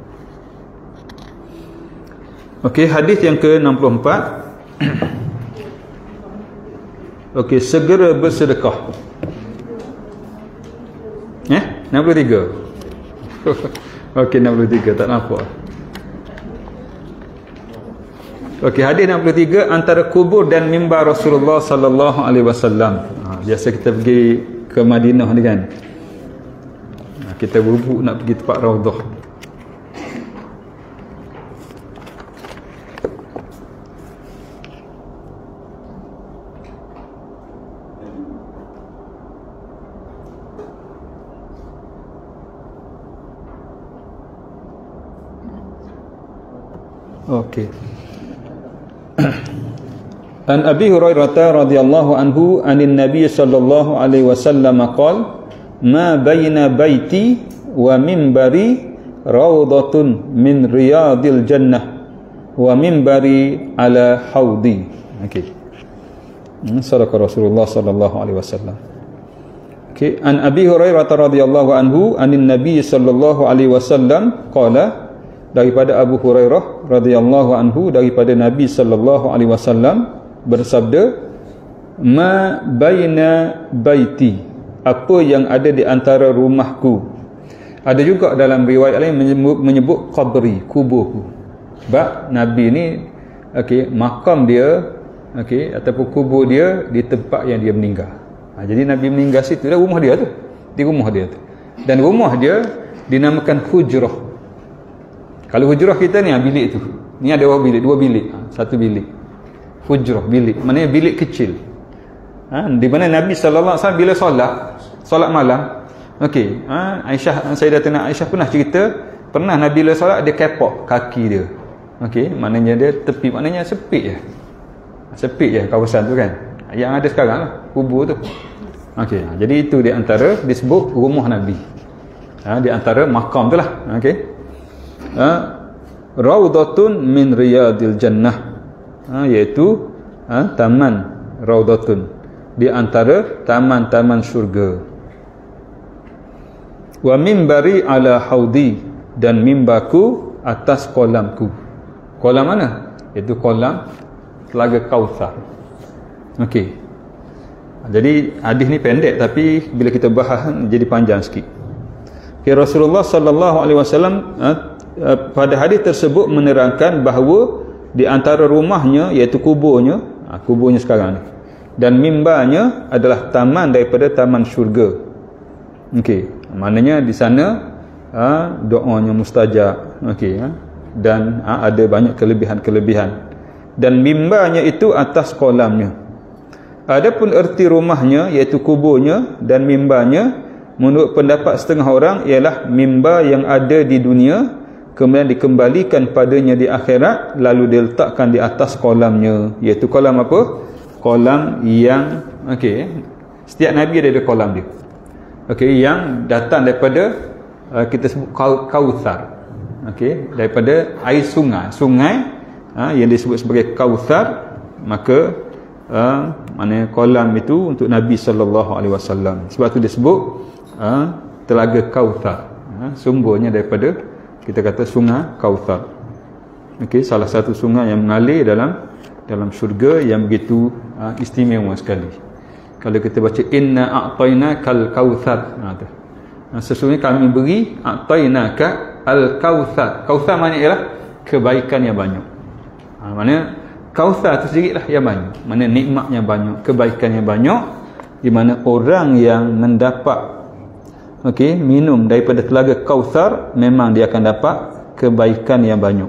Okey, hadis yang ke-64. Okey, segera bersedekah. 63. Okey, 63 tak nampak. Okey, hadis 63, antara kubur dan mimbar Rasulullah sallallahu alaihi wasallam. Biasa kita pergi ke Madinah ni kan. Kita berbuk nak pergi tempat Raudhah. Okey. An Abi Hurairah radhiyallahu anhu anin Nabi sallallahu alaihi wasallam qala ma baina baiti wa minbari rawdatun min riyadil jannah wa minbari ala haudi. Okey. Sadaqa Rasulullah sallallahu alaihi wasallam. Okey, an Abi Hurairah radhiyallahu anhu anin Nabi sallallahu alaihi wasallam qala, daripada Abu Hurairah radhiyallahu anhu daripada Nabi sallallahu alaihi wasallam bersabda, ma baina baiti, apa yang ada di antara rumahku. Ada juga dalam riwayat lain menyebut qabri, kuburku. Sebab Nabi ni, okey, makam dia, okey, ataupun kubur dia di tempat yang dia meninggal. Jadi Nabi meninggal situ, dah rumah dia tu, di rumah dia tu. Dan rumah dia dinamakan hujrah. Kalau hujrah kita ni bilik tu. Ni ada dua bilik, satu bilik. Hujrah, bilik. Maknanya bilik kecil. Di mana Nabi sallallahu alaihi wasallam bila solat malam. Okey, Sayyidatina Aisyah pernah cerita, pernah Nabi bila solat dia kepok kaki dia. Okey, maknanya dia tepi, maknanya sepit je. Sepit je kawasan tu kan. Yang ada sekarang lah, kubur tu. Okey, jadi itu di antara disebut rumah Nabi. Di antara makam tu lah. Okey. Raudatun min riyadil jannah, iaitu taman raudatun, di antara taman-taman syurga. Wa mimbari ala haudi, dan mimbarku atas kolamku. Kolam mana? Iaitu kolam Telaga Kautsar. Okey. Jadi hadis ni pendek tapi bila kita bahas jadi panjang sikit. Okay, Rasulullah sallallahu alaihi wasallam pada hadis tersebut menerangkan bahawa di antara rumahnya iaitu kuburnya sekarang ni, dan mimbarnya adalah taman daripada taman syurga. Okey, maknanya di sana doanya mustajab. Okey, dan ada banyak kelebihan-kelebihan. Dan mimbarnya itu atas kolamnya. Adapun erti rumahnya iaitu kuburnya dan mimbarnya, menurut pendapat setengah orang ialah mimbar yang ada di dunia kemudian dikembalikan padanya di akhirat lalu diletakkan di atas kolamnya, iaitu kolam apa? Kolam yang setiap nabi ada kolam dia. Yang datang daripada kita sebut Kautsar. Daripada air sungai yang disebut sebagai Kautsar, maka maknanya kolam itu untuk Nabi sallallahu alaihi wasallam. Sebab tu disebut telaga Kautsar. Sumbernya daripada kita kata sungai Kautsar. Salah satu sungai yang mengalir dalam syurga yang begitu istimewa sekali. Kalau kita baca inna a'tainakal kautsar, sesungguhnya kami beri a'tainaka al-kautsar. Kautsar maknanya ialah kebaikan yang banyak. Maknanya Kautsar itu sedikitlah yang banyak. Mana nikmatnya banyak, kebaikan yang banyak, di mana orang yang mendapat minum daripada telaga Kautsar memang dia akan dapat kebaikan yang banyak.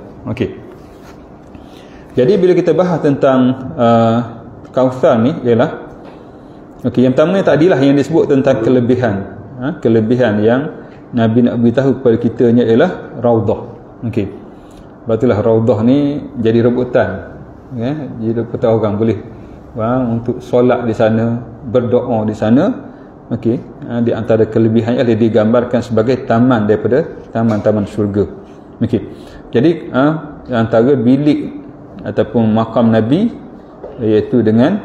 Jadi bila kita bahas tentang Kautsar ni ialah yang pertama tadilah yang disebut tentang kelebihan yang Nabi nak beritahu kepada kitanya ialah raudhah. Sebab itulah raudhah ni jadi rebutan. Jadi rebutan orang boleh untuk solat di sana, berdoa di sana. Di antara kelebihan ialah digambarkan sebagai taman daripada taman-taman syurga. Jadi antara bilik ataupun makam Nabi iaitu dengan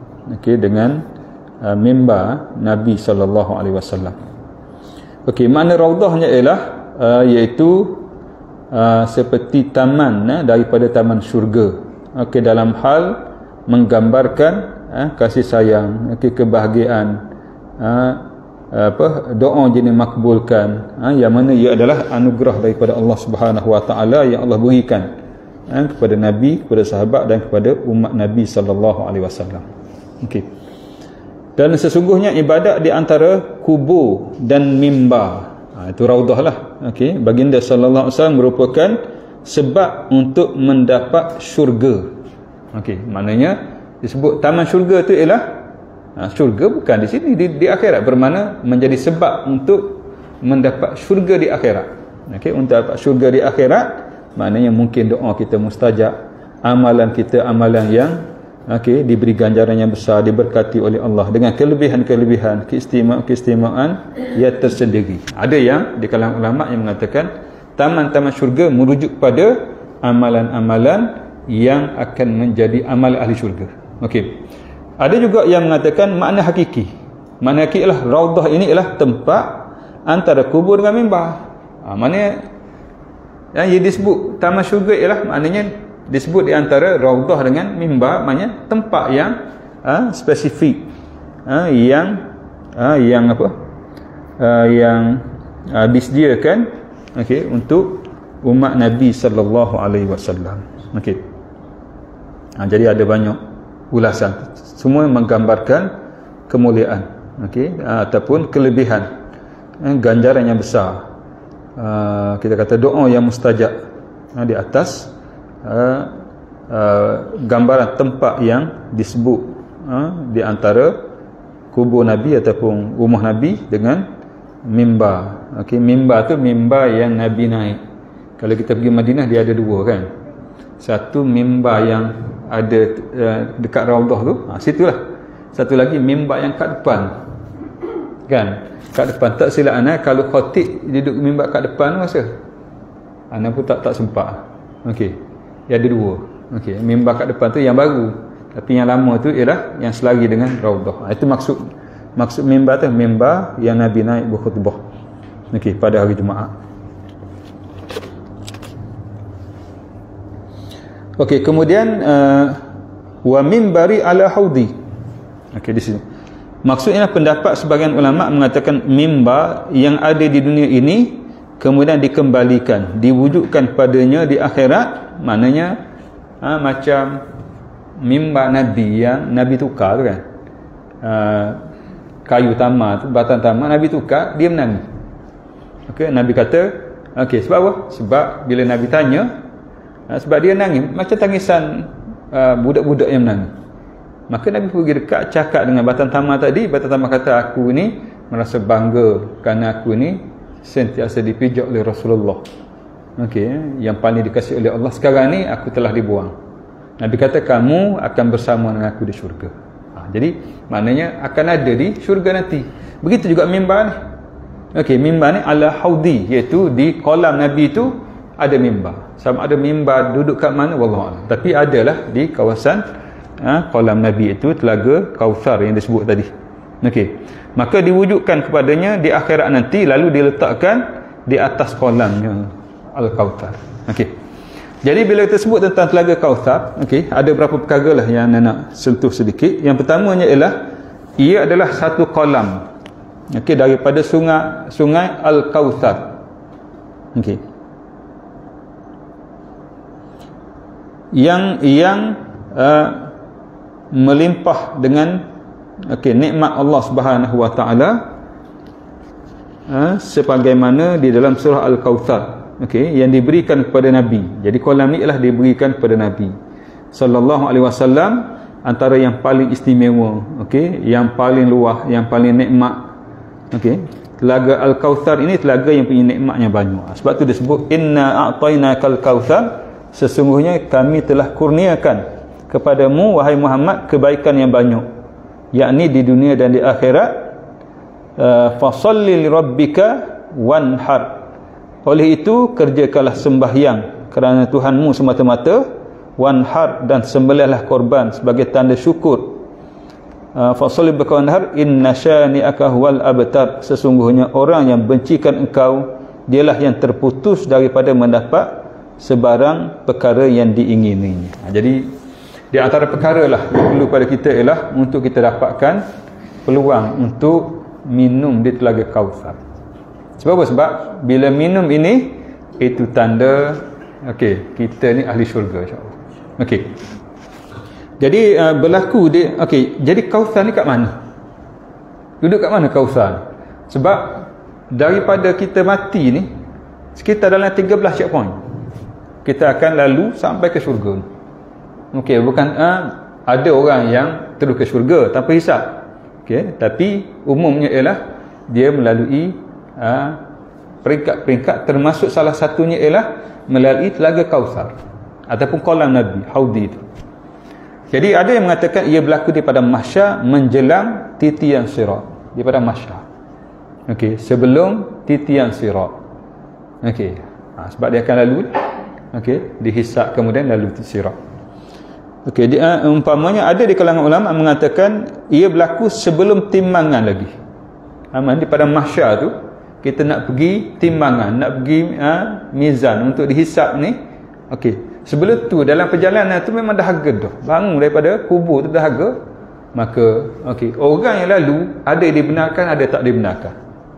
mimbar Nabi sallallahu alaihi wasallam. Makna raudhahnya ialah iaitu seperti taman daripada taman syurga. Dalam hal menggambarkan kasih sayang, kebahagiaan, doa jenis makbulkan, yang mana ia adalah anugerah daripada Allah Subhanahu wa taala yang Allah berikan kepada Nabi, kepada sahabat dan kepada umat Nabi sallallahu alaihi wasallam. Dan sesungguhnya ibadat di antara kubur dan mimbar, itu raudhah lah. Baginda sallallahu alaihi wasallam merupakan sebab untuk mendapat syurga. Maknanya disebut taman syurga itu ialah syurga bukan di sini, di akhirat, bermakna menjadi sebab untuk mendapat syurga di akhirat. Untuk dapat syurga di akhirat maknanya mungkin doa kita mustajab, amalan kita amalan yang diberi ganjaran yang besar, diberkati oleh Allah dengan kelebihan-kelebihan, keistimewaan yang tersendiri. Ada yang di kalangan ulama yang mengatakan taman-taman syurga merujuk pada amalan-amalan yang akan menjadi amal ahli syurga. Ada juga yang mengatakan makna hakiki. Makna hakiki ialah raudhah ini ialah tempat antara kubur dengan mimbar. Maknanya yang disebut taman syurga ialah maknanya disebut di antara raudhah dengan mimbar, maknanya tempat yang spesifik, yang disediakan untuk umat Nabi sallallahu alaihi wasallam. Jadi ada banyak ulasan, semua menggambarkan kemuliaan, ataupun kelebihan, ganjaran yang besar, kita kata doa yang mustajab di atas gambaran tempat yang disebut di antara kubur Nabi ataupun rumah Nabi dengan mimbar. Mimbar tu mimbar yang Nabi naik. Kalau kita pergi Madinah dia ada dua kan. Satu mimbar yang ada dekat raudhah tu, situlah. Satu lagi mimbar yang kat depan. Kan? Kat depan, tak silap ana kalau khatib duduk mimbar kat depan masa ana pun tak sempat. Dia ada dua. Mimbar kat depan tu yang baru. Tapi yang lama tu ialah yang selari dengan raudhah. Itu maksud mimbar tu, mimbar yang Nabi naik berkhutbah pada hari Jumaat. Kemudian wa mimbari ala haudi. Okey, di sini. Maksudnya pendapat sebagian ulama mengatakan mimbar yang ada di dunia ini kemudian dikembalikan, diwujudkan padanya di akhirat, maknanya macam mimbar Nabi yang Nabi tukar tu kan. Kayu tamar tu, batang tamar Nabi tukar, dia menangis. Okey, Nabi kata, okey, sebab apa? Sebab bila Nabi tanya, sebab dia nangis macam tangisan budak-budak yang menangis. Maka Nabi pergi dekat, cakap dengan batang tamar tadi. Batang tamar kata, aku ni merasa bangga kerana aku ni sentiasa dipijak oleh Rasulullah, okey, yang paling dikasihi oleh Allah. Sekarang ni aku telah dibuang. Nabi kata, kamu akan bersama dengan aku di syurga. Jadi maknanya akan ada di syurga nanti. Begitu juga mimbar ni. Okey, mimbar ni ala haudi, iaitu di kolam Nabi tu ada mimbar. Sama ada mimbar duduk kat mana wallahu a'lam, tapi adalah di kawasan kolam Nabi itu, telaga Kautsar yang disebut tadi. Okey, maka diwujudkan kepadanya di akhirat nanti, lalu diletakkan di atas kolamnya Al-Kautsar. Okey, jadi bila kita sebut tentang telaga Kautsar, okey, ada beberapa perkara lah yang nak sentuh sedikit. Yang pertamanya ialah ia adalah satu kolam, okey, daripada sungai Al-Kautsar. Okey, yang melimpah dengan nikmat Allah Subhanahu wa taala, sebagaimana di dalam surah Al-Kautsar, yang diberikan kepada Nabi. Jadi kolam ni ialah diberikan kepada Nabi sallallahu alaihi wasallam, antara yang paling istimewa, yang paling luas, yang paling nikmat. Telaga Al-Kautsar ini telaga yang punya nikmatnya banyak. Sebab tu disebut inna a'tainakal kautsar, sesungguhnya kami telah kurniakan kepadamu wahai Muhammad kebaikan yang banyak, yakni di dunia dan di akhirat. Fasalli lirabbika wanhar, oleh itu kerjakanlah sembahyang kerana Tuhanmu semata-mata, wanhar, dan sembelihlah korban sebagai tanda syukur. Fasalli lirabbika wanhar inna syani'aka huwal abtar, sesungguhnya orang yang bencikan engkau dialah yang terputus daripada mendapat sebarang perkara yang diingini. Jadi di antara perkara lah yang perlu pada kita ialah untuk kita dapatkan peluang untuk minum di telaga Kautsar. Sebab apa? Sebab bila minum ini, itu tanda kita ni ahli syurga insya-Allah. Jadi berlaku dia. Jadi Kautsar ni kat mana? Duduk kat mana Kautsar? Sebab daripada kita mati ni sekitar dalam 13 checkpoint kita akan lalu sampai ke syurga. Bukan ada orang yang terus ke syurga tanpa hisab. Tapi umumnya ialah dia melalui peringkat-peringkat, termasuk salah satunya ialah melalui telaga Kautsar ataupun kolam Nabi Haudi itu. Jadi ada yang mengatakan ia berlaku daripada mahsyar menjelang titian sirat, daripada mahsyar. Sebelum titian sirat. Sebab dia akan lalu dihisab kemudian lalu sirat. Umpamanya ada di kalangan ulama mengatakan ia berlaku sebelum timbangan lagi. Di pada mahsyar tu kita nak pergi timbangan, nak pergi mizan untuk dihisap ni. Sebelum tu dalam perjalanan tu memang dahaga dah. Bangun daripada kubur tu dahaga. Maka orang yang lalu ada yang dibenarkan, ada tak dibenarkan.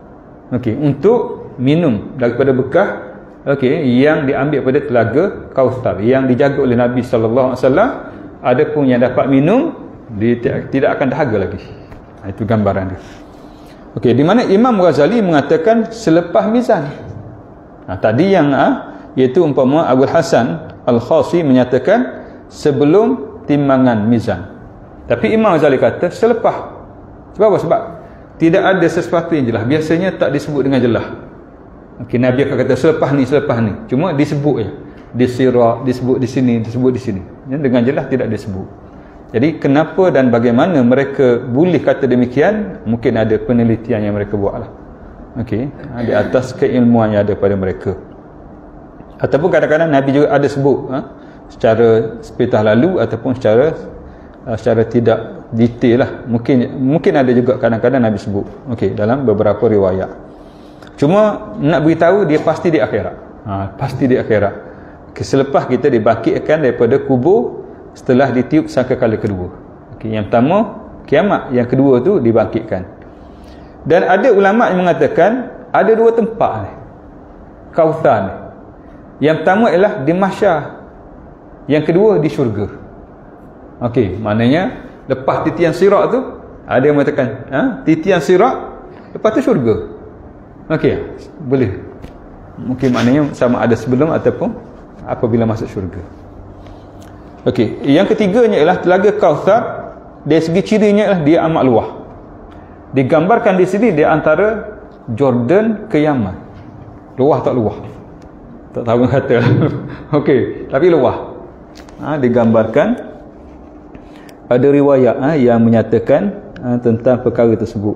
Untuk minum daripada bekah yang diambil pada telaga Kautsar yang dijaga oleh Nabi sallallahu alaihi wasallam. Adapun yang dapat minum, dia tidak akan dahaga lagi. Itu gambaran dia. Di mana Imam Ghazali mengatakan selepas mizan. Tadi yang iaitu umpama Abul Hasan Al-Khasi menyatakan sebelum timbangan mizan. Tapi Imam Ghazali kata selepas. Sebab apa? Sebab tidak ada sesuatu yang jelas. Biasanya tak disebut dengan jelas. Nabi akan kata selepas ni. Cuma disebut je. Di sirat, disebut di sini, disebut di sini. Dengan jelas tidak disebut. Jadi kenapa dan bagaimana mereka boleh kata demikian? Mungkin ada penelitian yang mereka buatlah. Di atas keilmuan yang ada pada mereka. Ataupun kadang-kadang Nabi juga ada sebut secara sepatah lalu ataupun secara tidak detail lah. Mungkin ada juga kadang-kadang Nabi sebut dalam beberapa riwayat. Cuma nak beritahu dia pasti di akhirat. Pasti di akhirat. Selepas kita dibangkitkan daripada kubur setelah ditiup sangkakala kedua. Yang pertama kiamat. Yang kedua tu dibangkitkan. Dan ada ulama yang mengatakan ada dua tempat ni, Kautsar ni. Yang pertama ialah di mahsyar, yang kedua di syurga. Okey, maknanya lepas titian sirat tu, ada yang mengatakan titian sirat, lepas tu syurga. Okey, boleh. Mungkin maknanya sama ada sebelum ataupun apabila masuk syurga. Okey, yang ketiganya ialah Telaga Kautsar. Dari segi cirinya ialah dia amat luas. Digambarkan di sini di antara Jordan ke Yaman. Luas tak luas? Tak tahu kata. Okey, tapi luas. Digambarkan. Ada riwayat yang menyatakan tentang perkara tersebut.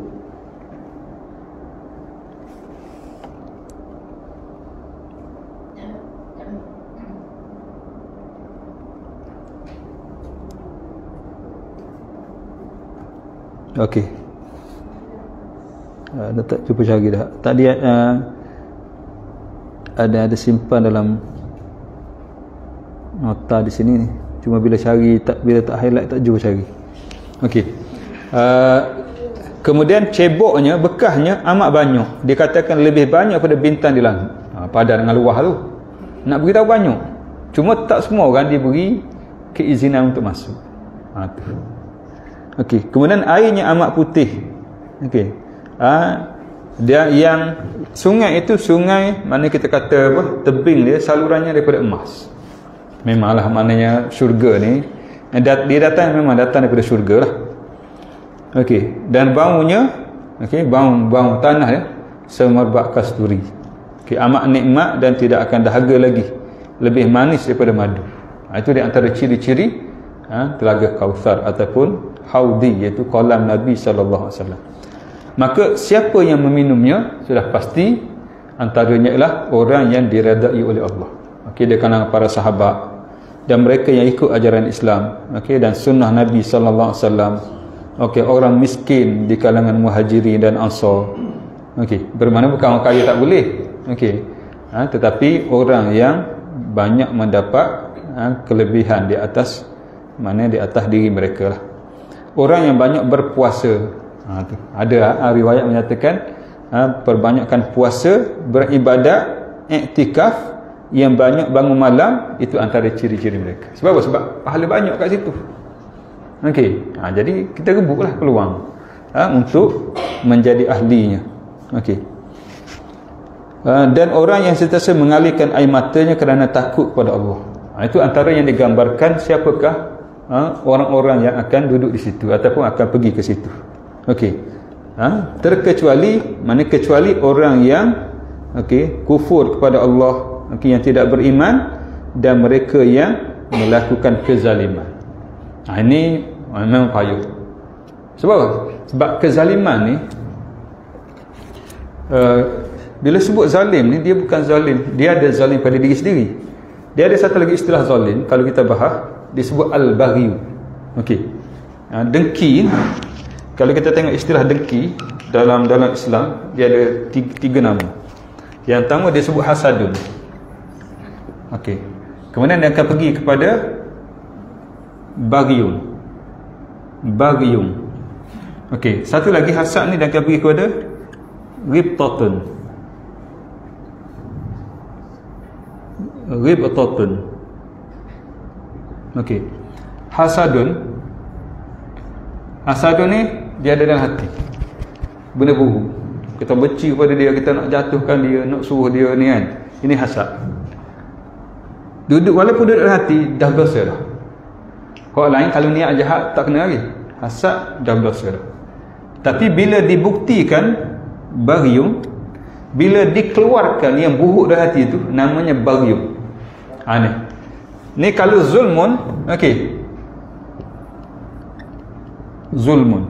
Okey. Dah tak cuba cari dah. Tadi ada simpan dalam nota di sini ni. Cuma bila tak highlight tak jumpa cari. Okey. Kemudian ceboknya, bekahnya amat banyak. Dikatakan lebih banyak daripada bintang di langit. Padan dengan luas tu. Nak beritahu banyak. Cuma tak semua orang diberi keizinan untuk masuk. Tu. Okey. Kemudian airnya amat putih. Okey. Dia yang sungai itu mana kita kata apa? Tebing dia salurannya daripada emas. Memanglah maknanya syurga ni dia datang memang datang daripada syurga lah. Okey, dan baunya bau tanah dia semerbak kasturi. Okey, amat nikmat dan tidak akan dahaga lagi, lebih manis daripada madu. Itu di antara ciri-ciri Telaga Kautsar ataupun haudi, iaitu kolam Nabi sallallahu alaihi wasallam. Maka siapa yang meminumnya sudah pasti antaranya ialah orang yang diredai oleh Allah. Okey, di kalangan para sahabat dan mereka yang ikut ajaran Islam, okey, dan sunnah Nabi sallallahu alaihi wasallam. Okey, orang miskin di kalangan Muhajirin dan Ansar. Okey, bermakna bukan orang kaya tak boleh. Okey. Tetapi orang yang banyak mendapat kelebihan di atas diri mereka lah. Orang yang banyak berpuasa. Tu. Ada riwayat menyatakan perbanyakkan puasa, beribadat, iktikaf, yang banyak bangun malam, itu antara ciri-ciri mereka. Sebab apa? Sebab pahala banyak kat situ. Okey. Jadi kita rebutlah peluang untuk menjadi ahlinya. Okey. Dan orang yang sentiasa mengalirkan air matanya kerana takut kepada Allah. Itu antara yang digambarkan siapakah orang-orang yang akan duduk di situ ataupun akan pergi ke situ. Okey. Kecuali orang yang kufur kepada Allah, yang tidak beriman, dan mereka yang melakukan kezaliman. Ini memang payah. Sebab kezaliman ni bila sebut zalim ni, dia bukan zalim, dia ada zalim pada diri sendiri. Dia ada satu lagi istilah zalim, kalau kita bahas, disebut al-baghi. Okey. Dengki, kalau kita tengok istilah dengki dalam Islam, dia ada tiga nama. Yang pertama dia sebut hasadun. Okey. Kemudian dia akan pergi kepada baghiyun. Okey, satu lagi hasad ni dia akan pergi kepada ghibtatun. Okey. Hasadun ni dia ada dalam hati. Benda buruk. Kita benci kepada dia, kita nak jatuhkan dia, nak suruh dia ni kan. Ini hasad. Walaupun duduk dalam hati, dah berdosa dah. Orang lain kalau niat jahat tak kena lagi. Hasad dah berdosa dah. Tapi bila dibuktikan baghiyun, bila dikeluarkan yang buruk dari hati itu, namanya baghiyun. Ni kalau zulmun, okey. Zulmun.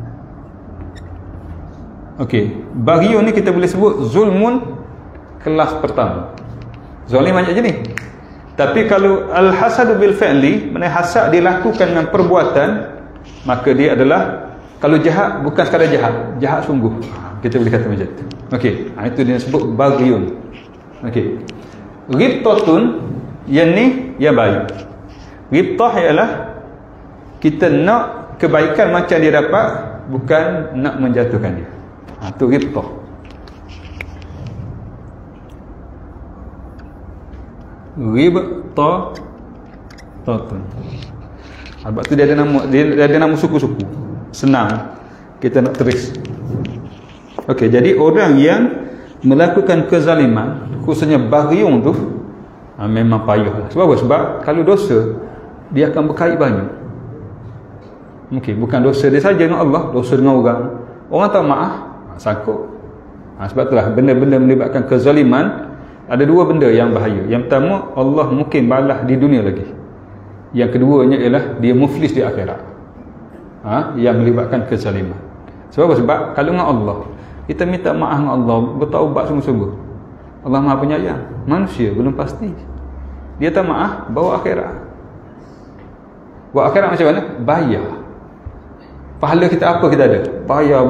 Okey, baghiyun ni kita boleh sebut zulmun kelas pertama. Zalim banyak jenis. Tapi kalau al-hasadu bil fi'li, maknanya hasad dilakukan dengan perbuatan, maka dia adalah, kalau jahat bukan sekadar jahat sungguh. Kita boleh kata macam tu. Okey, itu dia sebut baghiyun. Okey. Ghibtatun, yang ni yang baik. Ghibtah ialah kita nak kebaikan macam dia dapat, bukan nak menjatuhkan dia. Itu ghibtah. Ghibtah. Sebab tu dia ada nama suku-suku. Senang kita nak tulis. Okey, jadi orang yang melakukan kezaliman, khususnya baghiyun tu, memang payah. Sebab apa? Sebab kalau dosa, dia akan berkait banyak. Okey, bukan dosa dia saja dengan Allah, dosa dengan orang. Orang tak maaf, sangkut. Sebab itulah benda-benda melibatkan kezaliman, ada dua benda yang bahaya. Yang pertama, Allah mungkin balas di dunia lagi. Yang keduanya ialah dia muflis di akhirat. Yang melibatkan kezaliman. Sebab apa? Sebab kalau dengan Allah, kita minta maaf dengan Allah, bertaubat sungguh-sungguh. Allah Maha Penyayang. Manusia belum pasti. Dia tak maaf, bawa akhirat. Bawa akhirat macam mana? Bayar. Pahala kita apa kita ada? Bayar.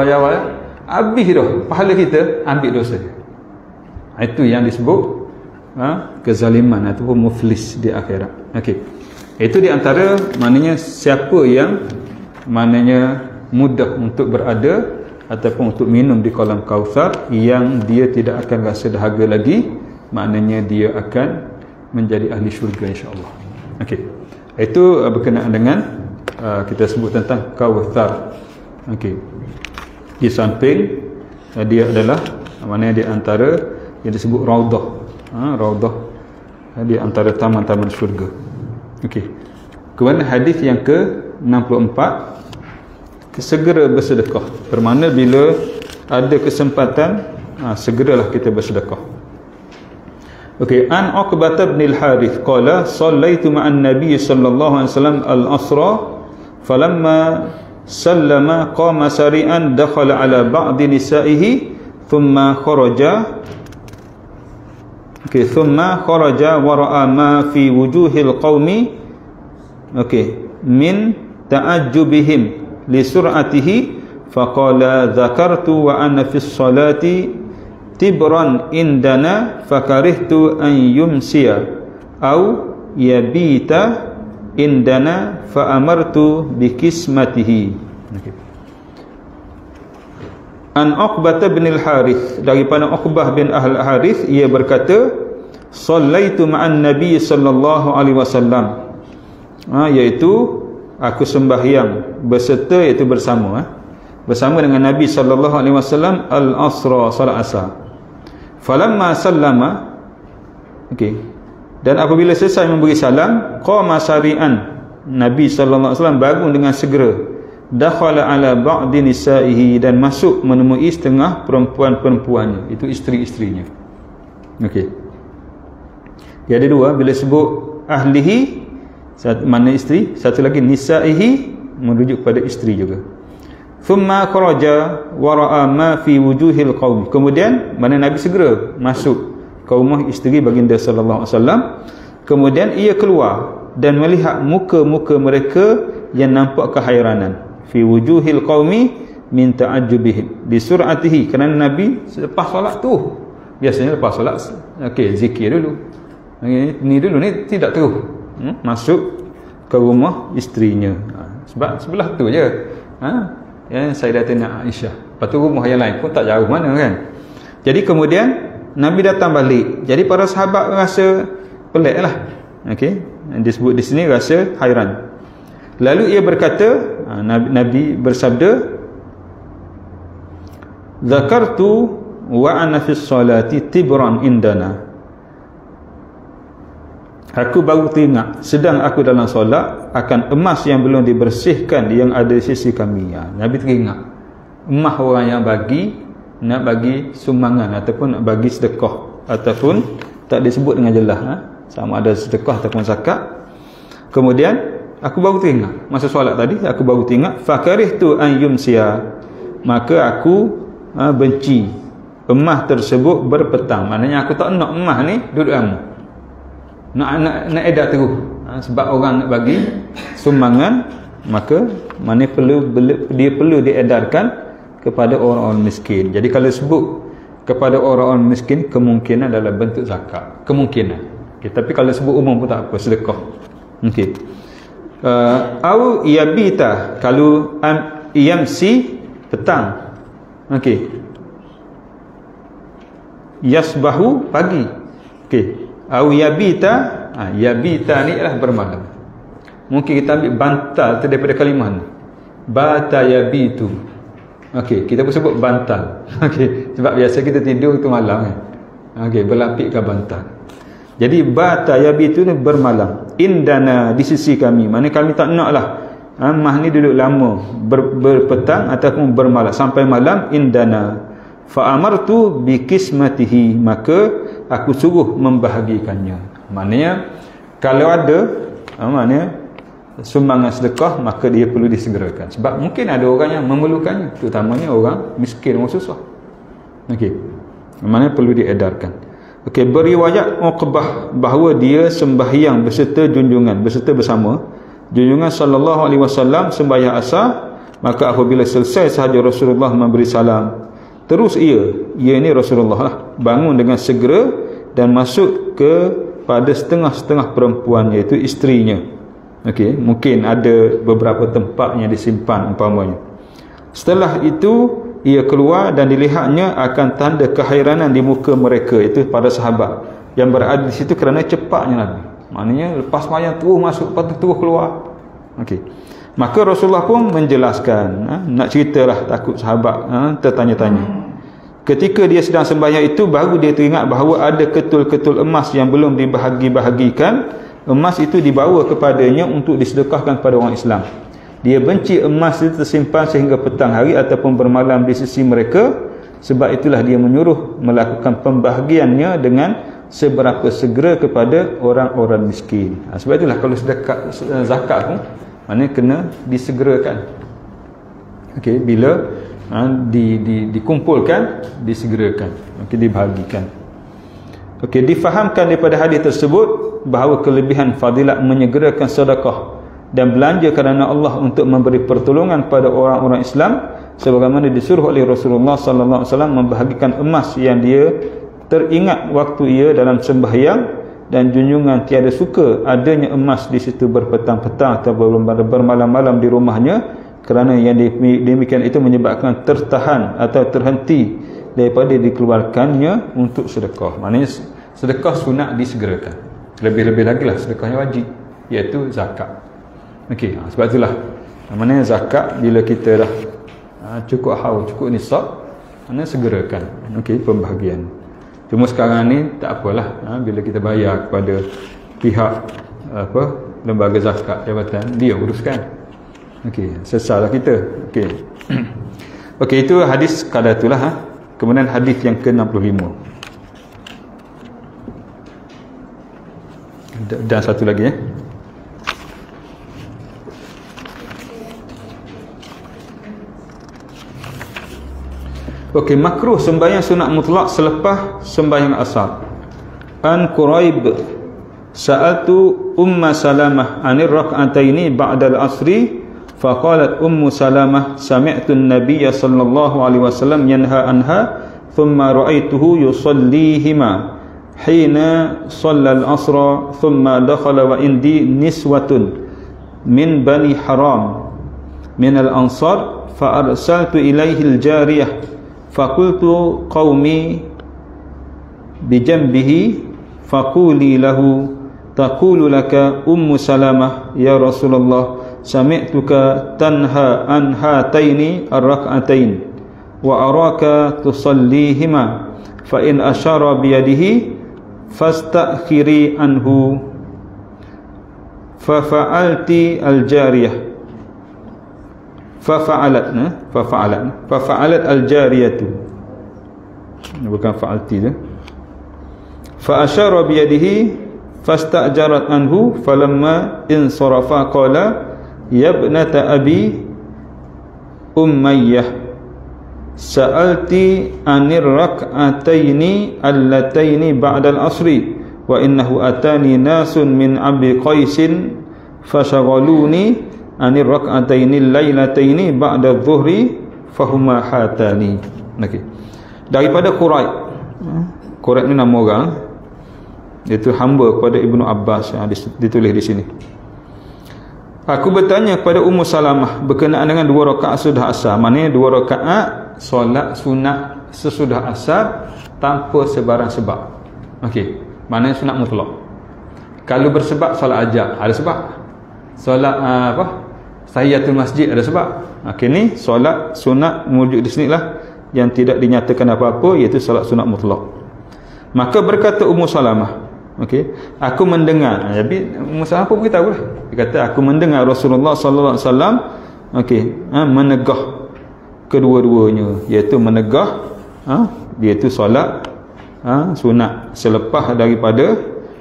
Habis dah. Pahala kita ambil dosa dia. Itu yang disebut kezaliman ataupun muflis di akhirat. Okey. Itu di antara maknanya siapa yang maknanya mudah untuk berada ataupun untuk minum di kolam Kautsar, yang dia tidak akan rasa dahaga lagi, maknanya dia akan menjadi ahli syurga insya-Allah. Okey. Itu berkenaan dengan kita sebut tentang Kautsar. Okey. Di samping dia adalah maknanya di antara yang disebut raudhah. Raudhah di antara taman-taman syurga. Okey. Kemudian hadis yang ke-64, segera bersedekah. Bermakna bila ada kesempatan, segeralah kita bersedekah. Okey, an Uqbah bin al-Harith qala sallaitu ma'an nabiy sallallahu alaihi wasallam al-asra falamma sallama qama sari'an dakhala ala ba'd nisa'ihi thumma kharaja. Okey, thumma kharaja wa ra'a ma fi wujuhil qaumi min ta'ajjubihim li sur'atihi faqala dzakartu wa ana fi sholati tibran indana fakarihtu an yumsiya au yabita indana fa amartu bi kismatihi. An Uqbah bin al-Harith, daripada Uqbah bin al-Harith, ia berkata sallaitu ma'an nabi sallallahu alaihi wasallam, iaitu aku sembahyang berserta, iaitu bersama dengan Nabi sallallahu alaihi wasallam al-asra, salat asar. Falamma sallama, dan apabila selesai memberi salam, qama sari'an, Nabi sallallahu alaihi wasallam bangun dengan segera, dakhala ala ba'di nisa'ihi, dan masuk menemui setengah perempuan-perempuannya, itu isteri-isterinya. Dia ada dua, bila sebut ahlihi, mana isteri, satu lagi nisa'ihi, merujuk pada isteri juga. Thumma kharaja wa ra'a ma fi wujuhil qaum, kemudian mana Nabi segera masuk ke rumah isteri baginda sallallahu alaihi wasallam, kemudian ia keluar dan melihat muka-muka mereka yang nampak kehairanan, fi wujuhil qaumi min ta'ajjubihim li sur'atihi, kerana Nabi selepas solat tu, biasanya lepas solat zikir dulu, ni tidak terus masuk ke rumah isterinya, sebab sebelah tu je Sayyidatina Aisyah, lepas tu rumah yang lain pun tak jauh mana kan. Jadi kemudian Nabi datang balik, jadi para sahabat rasa pelik lah, disebut di sini rasa hairan. Lalu ia berkata, Nabi bersabda, zakartu wa ana fi sholati tibran indana, aku baru teringat sedang aku dalam solat akan emas yang belum dibersihkan yang ada di sisi kami. Nabi teringat emas orang yang nak bagi sumbangan ataupun nak bagi sedekah, ataupun tak disebut dengan jelas sama ada sedekah ataupun zakat. Kemudian aku baru teringat masa solat tadi, aku baru teringat, fakarihtu an yumsiya, maka aku benci emas tersebut berpetang. Maknanya aku tak nak emas ni duduk lama, nak edar terus, sebab orang nak bagi sumbangan, maka mana dia perlu diedarkan kepada orang-orang miskin. Jadi kalau sebut kepada orang-orang miskin, kemungkinan adalah bentuk zakat, kemungkinan. Tapi kalau sebut umum pun tak apa, sedekah. Au yabita, kalau yamsi petang. Okey. Yasbahu pagi. Okey. Au yabita, yabita ni ialah bermalam. Mungkin kita ambil bantal tu daripada kalimah ni. Bata yabitu. Okey, kita pun sebut bantal. Okey, sebab biasa kita tidur tu malam kan. Okey, berlapikkan bantal. Jadi bata yabitu ni bermalam. Indana, di sisi kami. Mana kami tak naklah mah ni duduk lama berpetang ataupun bermalam sampai malam. Indana fa amartu bi qismatihi, maka aku suruh membahagikannya. Maknanya kalau ada maknanya sumbangan sedekah, maka dia perlu disegerakan. Sebab mungkin ada orang yang memerlukannya, terutamanya orang miskin, orang susah. Okey, maknanya perlu diedarkan. Okey, beriwayat Uqbah bahawa dia sembahyang beserta junjungan, beserta bersama junjungan sallallahu alaihi wasallam sembahyang asar. Maka apabila selesai sahaja Rasulullah memberi salam, terus ia ni Rasulullah lah, bangun dengan segera dan masuk kepada setengah-setengah perempuan, iaitu isterinya. Okey, mungkin ada beberapa tempat yang disimpan umpamanya. Setelah itu ia keluar dan dilihatnya akan tanda kehairanan di muka mereka, itu para sahabat yang berada di situ kerana cepatnya Nabi. Maknanya lepas sembahyang terus masuk, lepas tu terus keluar. Okey. Maka Rasulullah pun menjelaskan, nak ceritalah, takut sahabat tertanya-tanya. Ketika dia sedang sembahyang itu, baru dia teringat bahawa ada ketul-ketul emas yang belum dibahagi-bahagikan. Emas itu dibawa kepadanya untuk disedekahkan kepada orang Islam. Dia benci emas itu tersimpan sehingga petang hari ataupun bermalam di sisi mereka. Sebab itulah dia menyuruh melakukan pembahagiannya dengan seberapa segera kepada orang-orang miskin. Sebab itulah kalau sedekah zakat pun maknanya kena disegerakan. Okey, bila dikumpulkan, disegerakan, dibahagikan. Okey, difahamkan daripada hadis tersebut bahawa kelebihan fadilat menyegerakan sedekah dan belanja kerana Allah untuk memberi pertolongan kepada orang-orang Islam, sebagaimana disuruh oleh Rasulullah sallallahu alaihi wasallam membahagikan emas yang dia teringat waktu ia dalam sembahyang, dan junjungan tiada suka adanya emas di situ berpetang-petang atau bermalam-malam di rumahnya, kerana yang demikian itu menyebabkan tertahan atau terhenti daripada dikeluarkannya untuk sedekah. Maknanya sedekah sunat disegerakan. Lebih-lebih lagi lah sedekah yang wajib, iaitu zakat. Okey, sebab itulah maknanya zakat bila kita dah cukup haul, cukup nisab, maknanya segerakan. Okey, pembahagian. Cuma sekarang ni tak apalah, bila kita bayar kepada pihak lembaga zakat jabatan, dia uruskan. Okey, sesalah kita. Okey. Okey, itu hadis kadar itulah. Kemudian hadis yang ke-65. Dan satu lagi Okey, makruh sembahyang sunat mutlak selepas sembahyang asar. An Quraib sa'altu Umma Salamah 'anil rak'ataini ba'da al-'asri faqalat Ummu Salamah sami'tu an-nabiyya sallallahu alaihi wasallam yanha anha thumma ra'aituhu yusallihima hina shalla al-'asra thumma dakhala wa indi niswatun min bani Haram min al-ansar fa arsaltu ilaihi al-jariyah faqultu qaumi bijambihi faquli lahu taqulu laka Ummu Salamah ya Rasulullah sami'tuka tanha an hataini ar-rak'atain wa araka tusallihima fa in ashara biyadihi fastakhiri anhu fa fa'alti al-jariyah fafa'alat al-jariyatu, bukan fa'alti tu, fa asyara bi yadihi fastajarat anhu falamma insarafa qala ya ibnata abi Umayyah sa'alti anir rak'ataini allataini ba'da al-asri wa innahu atani nasun min abi qaisin fashaghaluni anir rak'ataini lailataini ba'da adh-dhuhri fahuma hatani. Okey. Daripada Quraib. Quraib ni nama orang, iaitu hamba kepada Ibnu Abbas yang ditulis di sini. Aku bertanya kepada Ummu Salamah berkenaan dengan 2 rakaat sudah asar. Maknanya 2 rakaat solat sunat sesudah asar tanpa sebarang sebab. Okey, maknanya sunat mutlak. Kalau bersebab solat ajak ada sebab. Solat tahiyatul masjid ada sebab. Okey, ni solat sunat wujud di sinilah yang tidak dinyatakan apa-apa, iaitu solat sunat mutlak. Maka berkata Ummu Salamah, okey, aku mendengar. Jadi Ummu Salamah pun beritahu lah. Dia kata aku mendengar Rasulullah sallallahu alaihi wasallam okey, menegah kedua-duanya, iaitu menegah iaitu solat sunat selepas daripada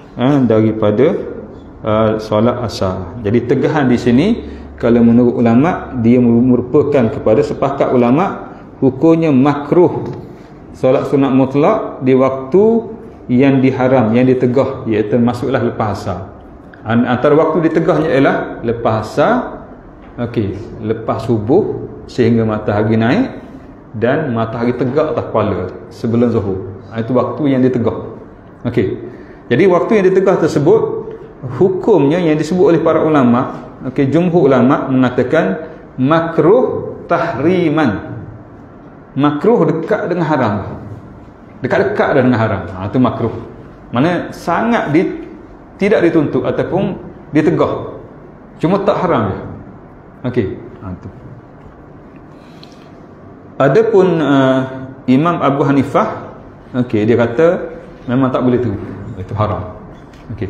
solat asar. Jadi tegahan di sini kalau menurut ulama dia merupakan kepada sepakat ulama hukumnya makruh solat sunat mutlak di waktu yang diharam, yang ditegah, iaitu masuklah lepas asar. Antara waktu ditegahnya ialah lepas asar, okey, lepas subuh sehingga matahari naik dan matahari tegak atas kepala sebelum zuhur. Itu waktu yang ditegah. Okey. Jadi waktu yang ditegah tersebut hukumnya yang disebut oleh para ulama, okey, jumhur ulama mengatakan makruh tahriman. Makruh dekat dengan haram. Dekat-dekat dengan haram. Itu makruh. Mana sangat tidak dituntut ataupun ditegah. Cuma tak haram je. Okey. Itu. Adapun Imam Abu Hanifah, okey, dia kata memang tak boleh tu. Itu haram. Okey.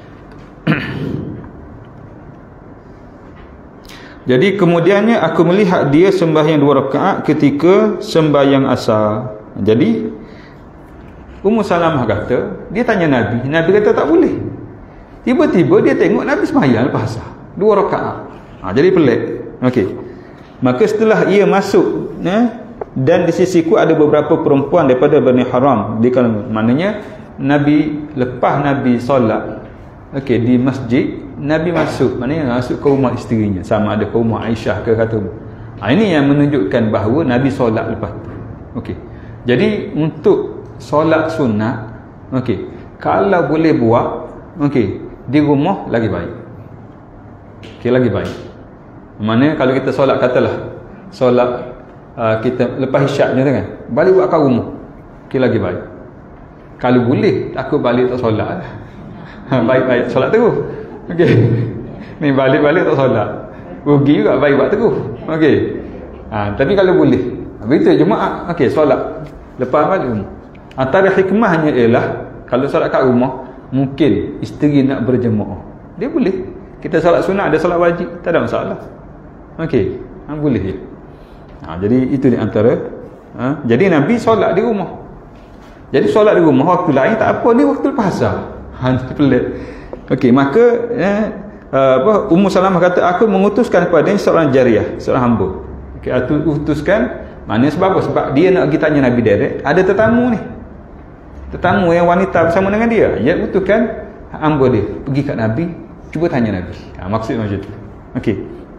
Jadi kemudiannya aku melihat dia sembahyang 2 rakaat ketika sembahyang asar. Jadi Ummu Salamah kata, dia tanya Nabi, Nabi kata tak boleh. Tiba-tiba dia tengok Nabi sembahyang lepas asar 2 rakaat. Jadi pelik. Okey. Maka setelah ia masuk, dan di sisiku ada beberapa perempuan daripada Bani Haram. Di kalangan maknanya Nabi lepas Nabi solat, okey, di masjid, Nabi masuk, maknanya masuk ke rumah isterinya, sama ada ke rumah Aisyah ke kata. Ini yang menunjukkan bahawa Nabi solat lepas tu. Okey. Jadi untuk solat sunat, okey, kalau boleh buat, okey, di rumah lagi baik. Okey, lagi baik. Maknanya kalau kita solat, katalah solat kita lepas isyak je kan, balik buat kat rumah, okey, lagi baik. Kalau boleh takut balik tak solat lah. Baik-baik solat terus. Okey. Ni balik-balik tak solat, rugi juga, baik buat terus. Okey. Tapi kalau boleh, begitu jemaah, okey, solat lepas balik rumah. Antara hikmahnya ialah kalau solat kat rumah, mungkin isteri nak berjemaah, dia boleh. Kita solat sunat, ada solat wajib, tak ada masalah. Okey, boleh je. Jadi itu di antara jadi Nabi solat di rumah. Jadi solat di rumah waktu lain tak apa, ni waktu lepas asar. Itu pelik. Okey, maka Ummu Salamah kata aku mengutuskan kepadanya seorang jariah, seorang hamba. Okey, aku utuskan, maknanya sebab apa? Sebab dia nak pergi tanya Nabi direct, ada tetamu ni. Tetamu yang wanita bersama dengan dia. Dia utuskan hamba dia pergi kat Nabi, cuba tanya Nabi. Maksud macam tu. Okey.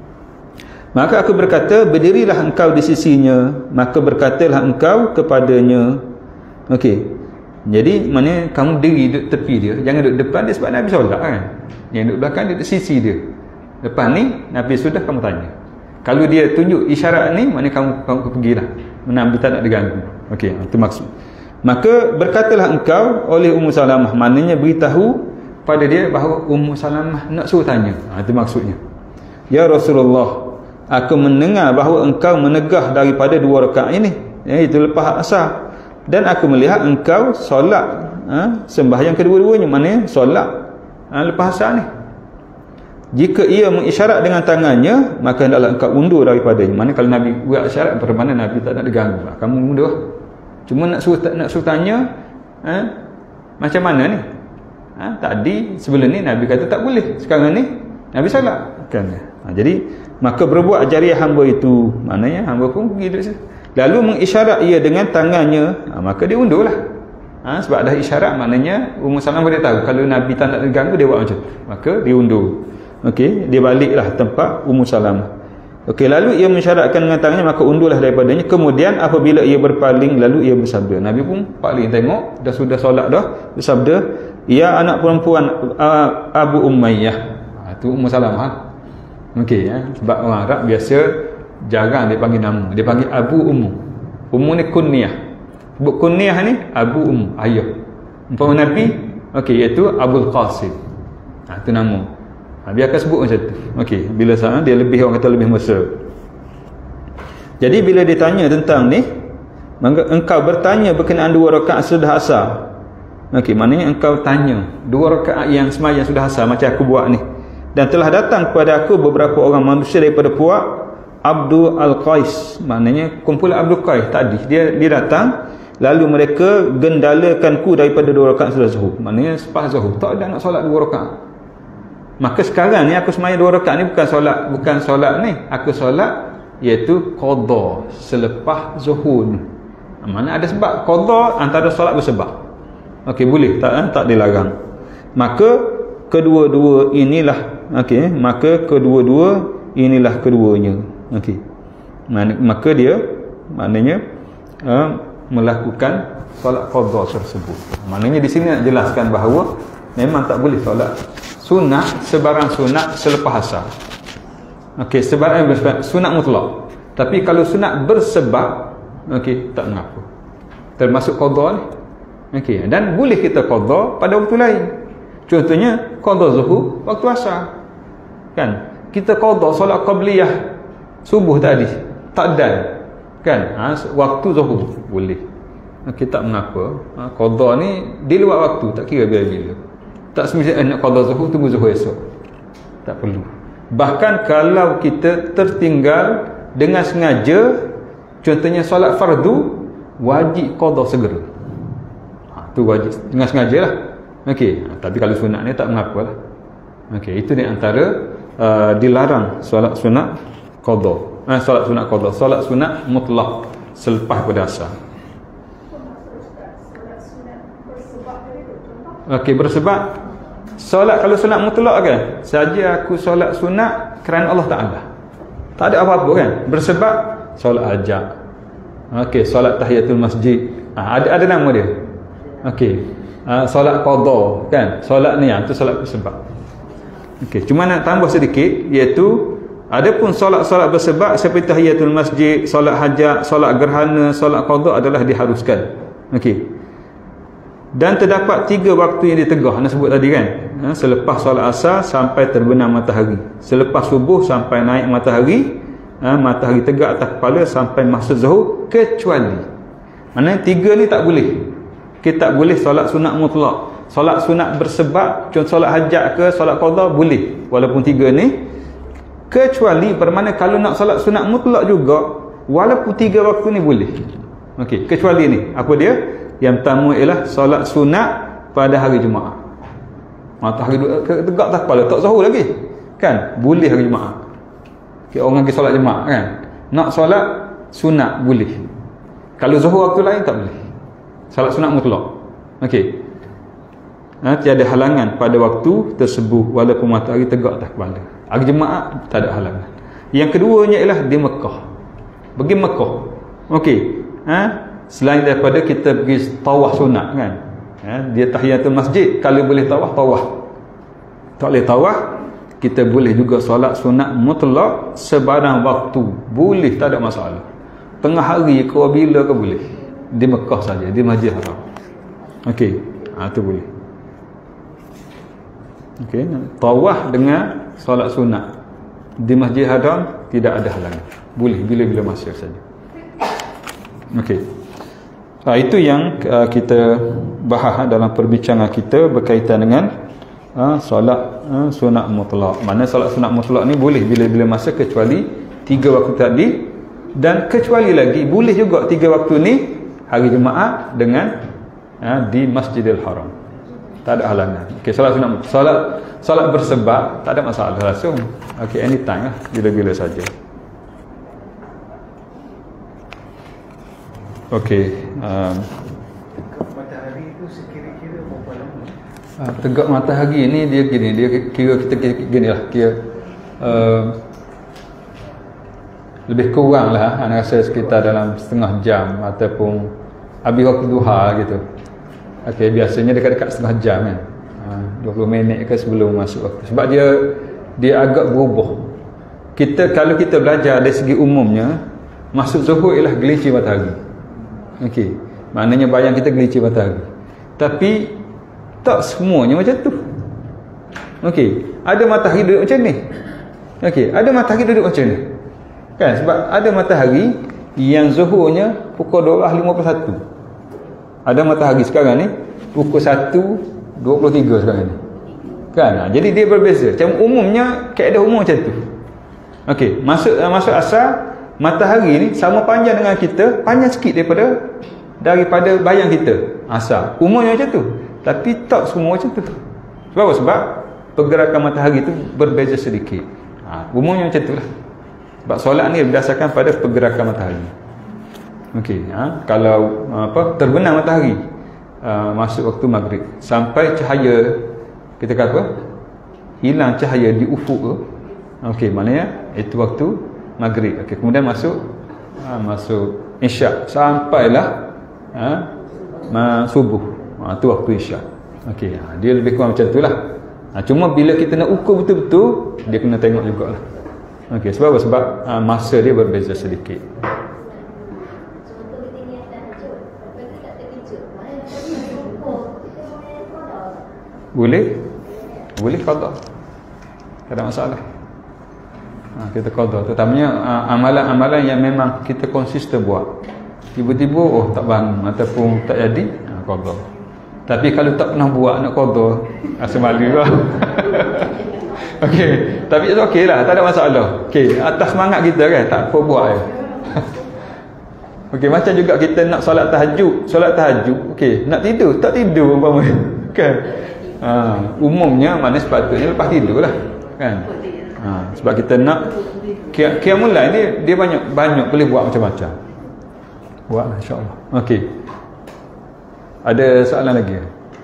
Maka aku berkata, berdirilah engkau di sisinya, maka berkatalah engkau kepadanya. Okey. Jadi maknanya kamu diri duduk tepi dia, jangan duduk depan dia sebab Nabi solat kan. Yang duduk belakang dia duduk sisi dia. Lepas ni Nabi sudah, kamu tanya. Kalau dia tunjuk isyarat ni, maknanya kamu pergilah. Nabi tak nak diganggu. Okey, itu maksud. Maka berkatalah engkau oleh Ummu Salamah, maknanya beritahu pada dia bahawa Ummu Salamah nak suruh tanya. Itu maksudnya. Ya Rasulullah, aku mendengar bahawa engkau menegah daripada 2 rakaat ini, iaitu lepas asar, dan aku melihat engkau solat sembahyang kedua-duanya, maknanya solat lepas asar ni. Jika ia mengisyarat dengan tangannya, maka hendaklah engkau undur daripadanya. Maknanya kalau Nabi buat isyarat, bermakna Nabi tak nak diganggu, kamu undur. Cuma nak suruh tanya, macam mana ni? Tadi sebelum ni Nabi kata tak boleh, sekarang ni Nabi solat kan. Jadi maka berbuat jariah hamba itu, maknanya hamba pun pergi duduk situ, lalu mengisyarat ia dengan tangannya, maka dia undurlah. Sebab dah isyarat, maknanya Ummu Salamah boleh tahu kalau Nabi tak nak diganggu, dia buat macam tu, maka dia undur. Okey, dia baliklah tempat Ummu Salamah. Okey, lalu ia mensyaratkan dengan tangannya, maka undurlah daripadanya. Kemudian apabila ia berpaling, lalu ia bersabda, Nabi pun paling tengok dah sudah solat dah, bersabda, ya anak perempuan Abu Umayyah. Itu Ummu Salamah. Okey, sebab orang Arab biasa jarang dia panggil nama. Dia panggil Abu Ummu. Ummu ni kunyah. Sebut kunyah ni Abu Ummu, ayah. Umpama Nabi, okey, iaitu Abul Qasim. Itu nama. Biarkan sebut macam tu. Okey, bila sana dia lebih, orang kata lebih mesra. Jadi bila ditanya tentang ni, engkau bertanya berkenaan 2 rakaat sudah asar. Okey, maknanya engkau tanya 2 rakaat yang sembahyang sudah asar macam aku buat ni. Dan telah datang kepada aku beberapa orang manusia daripada puak Abdul Al-Qais. Maknanya kumpulan Abdul Qais tadi. Dia datang, lalu mereka gendalakanku daripada 2 rakaat sudah zuhur. Maknanya selepas zuhur tak ada nak solat 2 rakaat. Maka sekarang ni aku sembahyang 2 rakaat ni bukan solat ni. Aku solat iaitu qada selepas zuhur ni. Mana ada sebab qada antara solat bersebab. Okey, boleh tak dilarang. Maka kedua-dua inilah keduanya. Okey. Maka dia maknanya melakukan solat qada tersebut. Maknanya di sini nak jelaskan bahawa memang tak boleh solat sunat, sebarang sunat selepas asar. Okey, sebarang sunat mutlak. Tapi kalau sunat bersebab, okey, tak mengapa. Termasuk qada ni. Okey, dan boleh kita qada pada waktu lain. Contohnya qada zuhur waktu asar. Kan? Kita qada solat qabliyah subuh tadi, takdan. Kan? Waktu zuhur boleh. Okey, tak mengapa. Qada ni di luar waktu, tak kira bila-bila. Tak semestinya nak qada zuhur tunggu zuhur esok. Tak perlu. Bahkan kalau kita tertinggal dengan sengaja, contohnya solat fardu, wajib qada segera. Tu wajib dengan sengajalah. Okey, tapi kalau sunat ni tak mengapalah. Okey, itu di antara dilarang solat sunat qada. Solat sunat qada, solat sunat mutlak selepas pada asar. Okey, bersebab solat, kalau solat mutlak kan, saja aku solat sunat kerana Allah Taala. Tak ada apa-apa kan? Bersebab solat hajat. Okey, solat tahiyatul masjid. Ada nama dia. Okey. Solat qada kan? Solat ni tu solat bersebab. Okey, cuma nak tambah sedikit, iaitu adapun solat-solat bersebab seperti tahiyatul masjid, solat hajat, solat gerhana, solat qada adalah diharuskan. Okey. Dan terdapat 3 waktu yang ditegah nak sebut tadi kan. Selepas solat asar sampai terbenam matahari, selepas subuh sampai naik matahari, matahari tegak atas kepala sampai masuk zuhur, kecuali maknanya 3 ni tak boleh. Kita tak boleh solat sunat mutlak. Solat sunat bersebab, contoh solat hajat ke solat qada boleh walaupun 3 ni, kecuali bermakna kalau nak solat sunat mutlak juga walaupun 3 waktu ni boleh. Okey, kecuali ni apa dia? Yang pertama ialah solat sunat pada hari Jumaat. Matahari tegak atas kepala, tak zuhur lagi. Kan? Boleh hari Jumaat. Okay, orang pergi solat Jumaat kan? Nak solat sunat boleh. Kalau zuhur waktu lain tak boleh. Solat sunat mutlak. Okey. Tiada halangan pada waktu tersebut walaupun matahari tegak atas kepala. Hari Jumaat tak ada halangan. Yang keduanya ialah di Mekah. Pergi Mekah. Okey. Selain daripada kita pergi tawaf sunat kan, dia tahiyatul masjid, kalau boleh tawaf, tak boleh tawaf, kita boleh juga solat sunat mutlak sebarang waktu, boleh, tak ada masalah. Tengah hari ke bila ke boleh, di Mekah saja, di Masjid Haram. Okey, itu boleh. Okey, tawaf dengan solat sunat di Masjid Haram tidak ada halangan, boleh bila-bila masa saja. Okey. Itu yang kita bahas dalam perbincangan kita berkaitan dengan solat sunat mutlak. Mana solat sunat mutlak ni boleh bila-bila masa kecuali 3 waktu tadi, dan kecuali lagi boleh juga 3 waktu ni hari Jumaat dengan di Masjidil Haram. Tak ada halangan. Okey, solat sunat, solat bersebab tak ada masalah langsung. Okey, anytime lah, bila-bila saja. Okey, matahari itu sekira-kira berapa lama? tegak matahari ni dia gini, dia kira kita gini lah, kira lebih kurang lah, anda rasa sekitar dalam setengah jam ataupun habis waktu duha gitu. Okey, biasanya dekat-dekat setengah jam kan, 20 minit ke sebelum masuk waktu, sebab dia agak berubah. kalau kita belajar dari segi umumnya, maksud zuhur ialah gelincir matahari. Okey, maknanya bayang kita gelincir matahari. Tapi tak semuanya macam tu. Okey, ada matahari duduk macam ni. Okey, ada matahari duduk macam ni. Kan, sebab ada matahari yang zuhurnya pukul 12.51. Ada matahari sekarang ni pukul 1.23 sekarang ni. Kan? Jadi dia berbeza. Macam umumnya kaedah umum macam tu. Okey, masuk asal matahari ni sama panjang dengan kita, panjang sikit daripada bayang kita. Asal umumnya macam tu. Tapi tak semua macam tu. Sebab apa? Sebab pergerakan matahari tu berbeza sedikit. Umumnya macam tu lah. Sebab solat ni berdasarkan pada pergerakan matahari. Okey, kalau terbenam matahari masuk waktu maghrib sampai cahaya kita kata apa? Hilang cahaya di ufuk tu. Okey, maknanya itu waktu maghrib. Okey, kemudian masuk isyak sampailah subuh. Tu waktu isyak. Okey, dia lebih kurang macam itulah. Cuma bila kita nak ukur betul-betul, dia kena tengok jugalah. Okey, sebab apa? Sebab masa dia berbeza sedikit. Boleh qada. Tak ada masalah. Kita qada. Terutamanya amalan-amalan yang memang kita konsisten buat. Tiba-tiba tak bangun ataupun tak jadi, qada. Tapi kalau tak pernah buat nak qada, rasa malu lah. Okey, tapi okeylah, tak ada masalah. Okey, atas semangat kita kan, tak apa buat je. Okey, macam juga kita nak solat tahajud. Okey, nak tidur, tak tidur umpamanya. Kan? Umumnya mana sepatutnya lepas tidur lah. Kan? Sebab kita nak qiyamul lail ni dia banyak boleh buat macam-macam. Buatlah insya-Allah. Okey. Ada soalan lagi?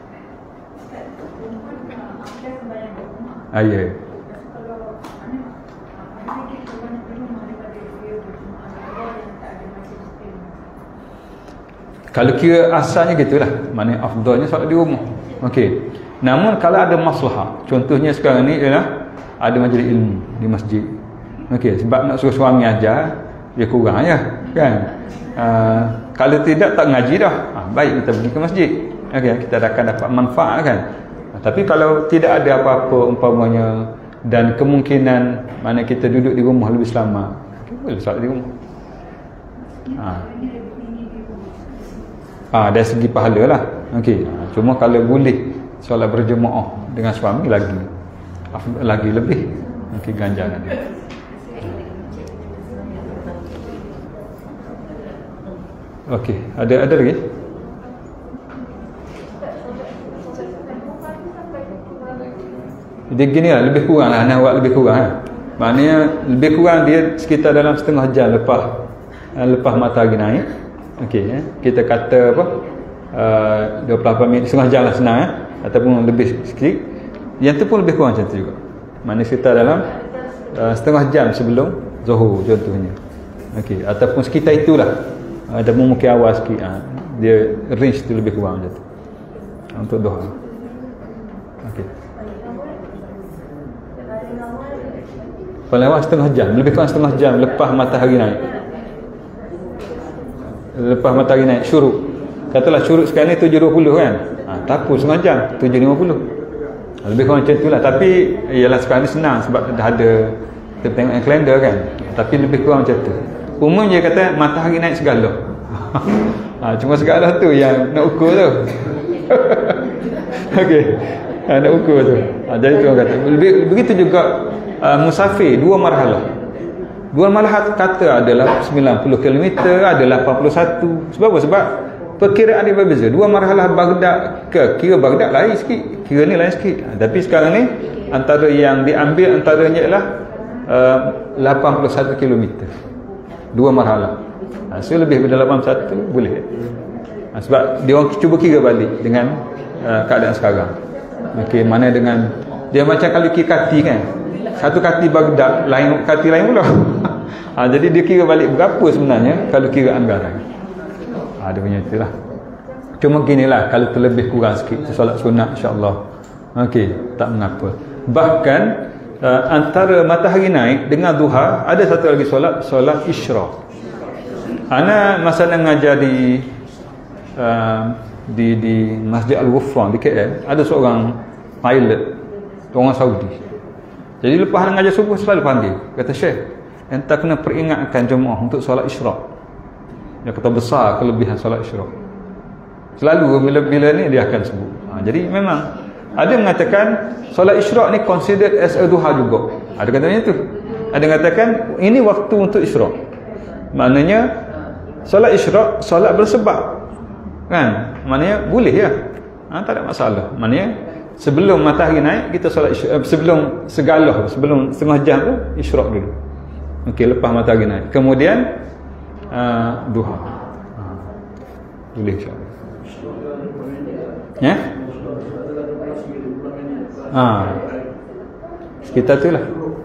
Ya. Kalau kira asalnya gitulah, maknanya afdalnya solat di rumah. Okey. Namun kalau ada maslahah, contohnya sekarang ni ialah ada majlis ilmu di masjid. Okey, sebab nak suruh suami ajar, dia kurang ya, kan? Kalau tidak tak ngaji dah. Baik kita pergi ke masjid. Okey, kita akan dapat manfaat kan. Tapi kalau tidak ada apa-apa umpamanya dan kemungkinan mana kita duduk di rumah lebih selamat, boleh solat di rumah. Dari segi pahala lah. Okey. Cuma kalau boleh solat berjemaah dengan suami lagi lebih ganjaran dia. Okey, ada lagi? Dia gini lah, lebih kurang lah, nak buat lebih kurang lah. Maknanya lebih kurang dia sekitar dalam setengah jam lepas matahari naik. Okey, kita kata apa, 28 minit, setengah jam lah senang ataupun lebih sikit. Yang tu pun lebih kurang macam tu juga. Maknanya sekitar dalam setengah jam sebelum zuhur contohnya. Okey, ataupun sekitar itulah. Ataupun mungkin awal sikit. Dia range tu lebih kurang macam tu untuk duha. Okey. Paling awal setengah jam, lebih kurang setengah jam lepas matahari naik. Lepas matahari naik syuruk. Katalah syuruk sekarang ni 7.20 kan. Tak apa setengah jam, 7.50. Lebih kurang macam itulah. Tapi ialah sekarang ni senang sebab dah ada kita tengok kalender kan. Tapi lebih kurang macam tu. Umumnya kata matahari naik segala. Cuma segala tu yang nak ukur tu. Okey. Nak ukur tu. Jadi tu orang kata. Begitu juga musafir dua marhalah. Dua marhalah kata adalah 90 km, ada 81. Sebab apa? Sebab perkiraan dia berbeza. Dua marhalah Baghdad kira Baghdad lain sikit, kira ni lain sikit. Tapi sekarang ni antara yang diambil antaranya ialah 81 km. Dua marhalah. So lebih daripada 81 boleh. Sebab dia orang cuba kira balik dengan keadaan sekarang. Okey, mana dengan dia macam kalau kira kati kan. Satu kati Baghdad, lain kati lain pula. Jadi dia kira balik berapa sebenarnya kalau kira anggaran. Dia punya itulah. Cuma ginilah, kalau terlebih kurang sikit solat sunat insya-Allah. Okey, tak mengapa. Bahkan antara matahari naik dengan duha ada satu lagi solat isyraq. Ana masa mengajar di Masjid Al-Ghufran di KL, ada seorang pilot, orang Saudi. Jadi lepas mengajar subuh selalu panggil, kata Syekh, enta kena peringatkan jemaah untuk solat isyraq. Dia kata besar kelebihan solat isyraq. Selalu bila ni dia akan sebut. Jadi memang ada mengatakan solat isyraq ni considered as a duha juga. Ada katanya tu. Ada mengatakan ini waktu untuk isyraq. Maknanya solat isyraq solat bersebab. Kan? Maknanya boleh ya. Tak ada masalah. Maknanya sebelum matahari naik kita solat isyraq, sebelum segalah, sebelum setengah jam tu isyraq dulu. Okey, lepas matahari naik. Kemudian duha. Boleh insya-Allah. Ya? Sekitar tu lah.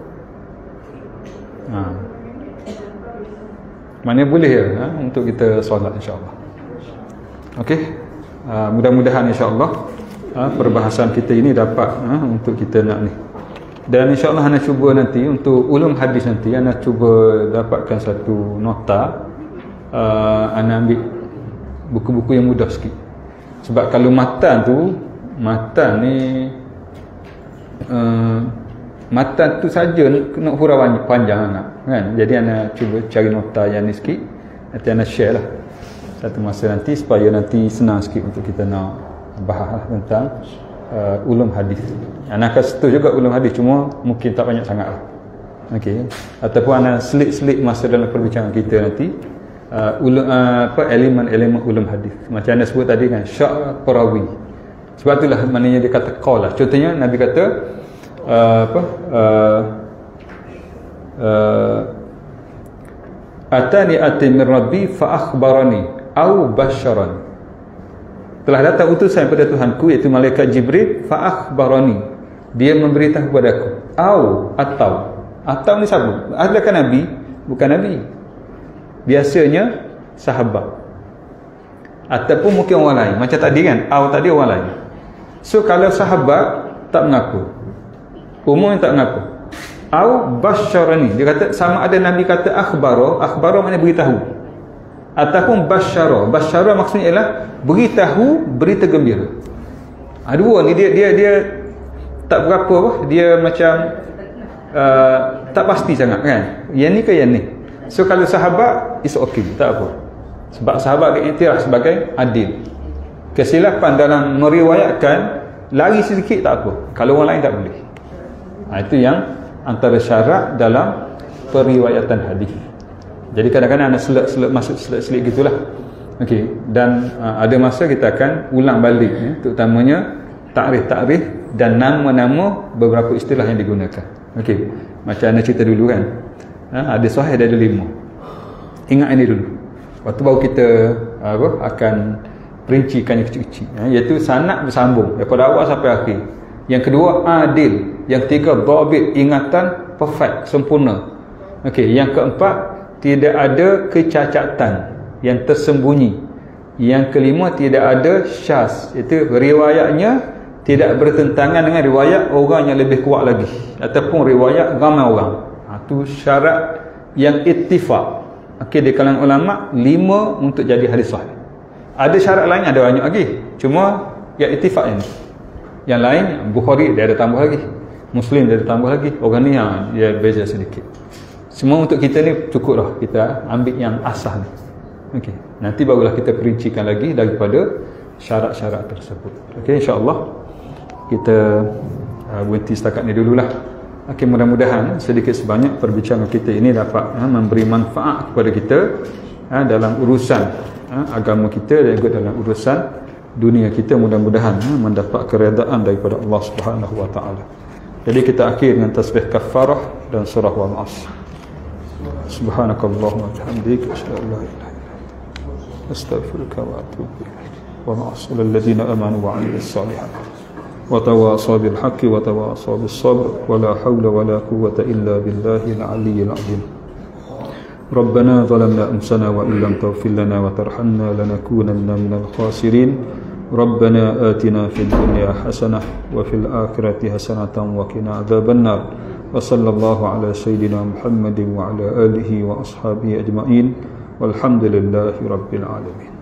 Maknanya boleh ya untuk kita solat insya-Allah. Okey. Mudah-mudahan insya-Allah perbahasan kita ini dapat untuk kita nak ni. Dan insya-Allah ana cuba nanti untuk ulum hadis nanti ana cuba dapatkan satu nota. Ana ambil buku-buku yang mudah sikit. Sebab kalau matan ni matan tu saja nak huraian panjang kan. Jadi ana cuba cari nota yang ni sikit. Nanti ana share lah satu masa nanti supaya nanti senang sikit untuk kita nak bahas tentang ulum hadis. Ana akan setuju juga ulum hadis, cuma mungkin tak banyak sangat lah. Okey. Ataupun ana selit-selit masa dalam perbincangan kita nanti elemen-elemen ulum hadis. Macam anda sebut tadi kan, syak perawi. Sebab itulah maknanya dia kata qaul lah. Contohnya Nabi kata atani min rabbi fa akhbarani au basyarani. Telah datang utusan daripada Tuhanku iaitu malaikat Jibril fa akhbarani. Dia memberitahu kepadaku. Atau ni siapa? Adakah Nabi? Bukan Nabi. Biasanya sahabat ataupun mungkin orang lain. Macam tadi kan, tadi orang lain. So kalau sahabat tak mengaku, umum tak mengaku. Basyarani, dia kata sama ada Nabi kata akhbaro maknanya beritahu, ataupun basyara maksudnya ialah beritahu berita gembira. Dua ni dia tak berapa dia macam tak pasti sangat kan, yang ni ke yang ni. So kalau sahabat is okay, tak apa. Sebab sahabat diiktiraf sebagai adil. Kesilapan dalam meriwayatkan lari sedikit tak apa. Kalau orang lain tak boleh. Itu yang antara syarat dalam periwayatan hadis. Jadi kadang-kadang ada selit-selit masuk selit-selit gitulah. Okey, dan ada masa kita akan ulang balik terutamanya takrif-takrif dan nama-nama beberapa istilah yang digunakan. Okey, macam anda cerita dulu kan. Ada sahih ada 5. Ingat ini dulu. Waktu baru kita akan perincikan yang kecil-kecil, iaitu sanad bersambung daripada awal sampai akhir. Yang kedua adil, yang ketiga dhabit, ingatan perfect, sempurna. Okey, yang keempat tidak ada kecacatan yang tersembunyi. Yang kelima tidak ada syaz, itu riwayatnya tidak bertentangan dengan riwayat orang yang lebih kuat lagi ataupun riwayat ramai orang. Itu syarat yang ittifaq. Okey, di kalangan ulama 5 untuk jadi hadis sahih. Ada syarat lain, ada banyak lagi. Cuma yang ittifaq ini. Yang lain Bukhari dia ada tambah lagi, Muslim dia ada tambah lagi. Orang ni dia beza sedikit. Semua untuk kita ni cukup lah, kita ambil yang asal ni. Okey, nanti barulah kita perincikan lagi daripada syarat-syarat tersebut. Okey, insya-Allah kita berhenti setakat ni dululah. Okey, mudah-mudahan sedikit sebanyak perbincangan kita ini dapat memberi manfaat kepada kita dalam urusan agama kita dan juga dalam urusan dunia kita. Mudah-mudahan mendapat keredaan daripada Allah Subhanahu wa taala. Jadi kita akhir dengan tasbih kafarah dan surah Wal-'Asr. Subhanakallahumma wa bihamdika asyhadu an la ilaha illa anta astaghfiruka wa atubu ilaik. Wal-'asr alladhina amanu wa 'amilus salihati وتواصوا بالحق وتواصوا بالصبر ولا حول ولا قوة إلا بالله العلي العظيم. ربنا ظلمنا أنفسنا وإن لم تغفر لنا وترحمنا لنكونن من الخاسرين. ربنا آتنا في الدنيا حسنة وفي الآخرة حسنة وقنا عذاب النار. wa sallallahu ala sayyidina Muhammadin wa ala alihi wa ashabihi ajma'in walhamdulillahi rabbil alamin.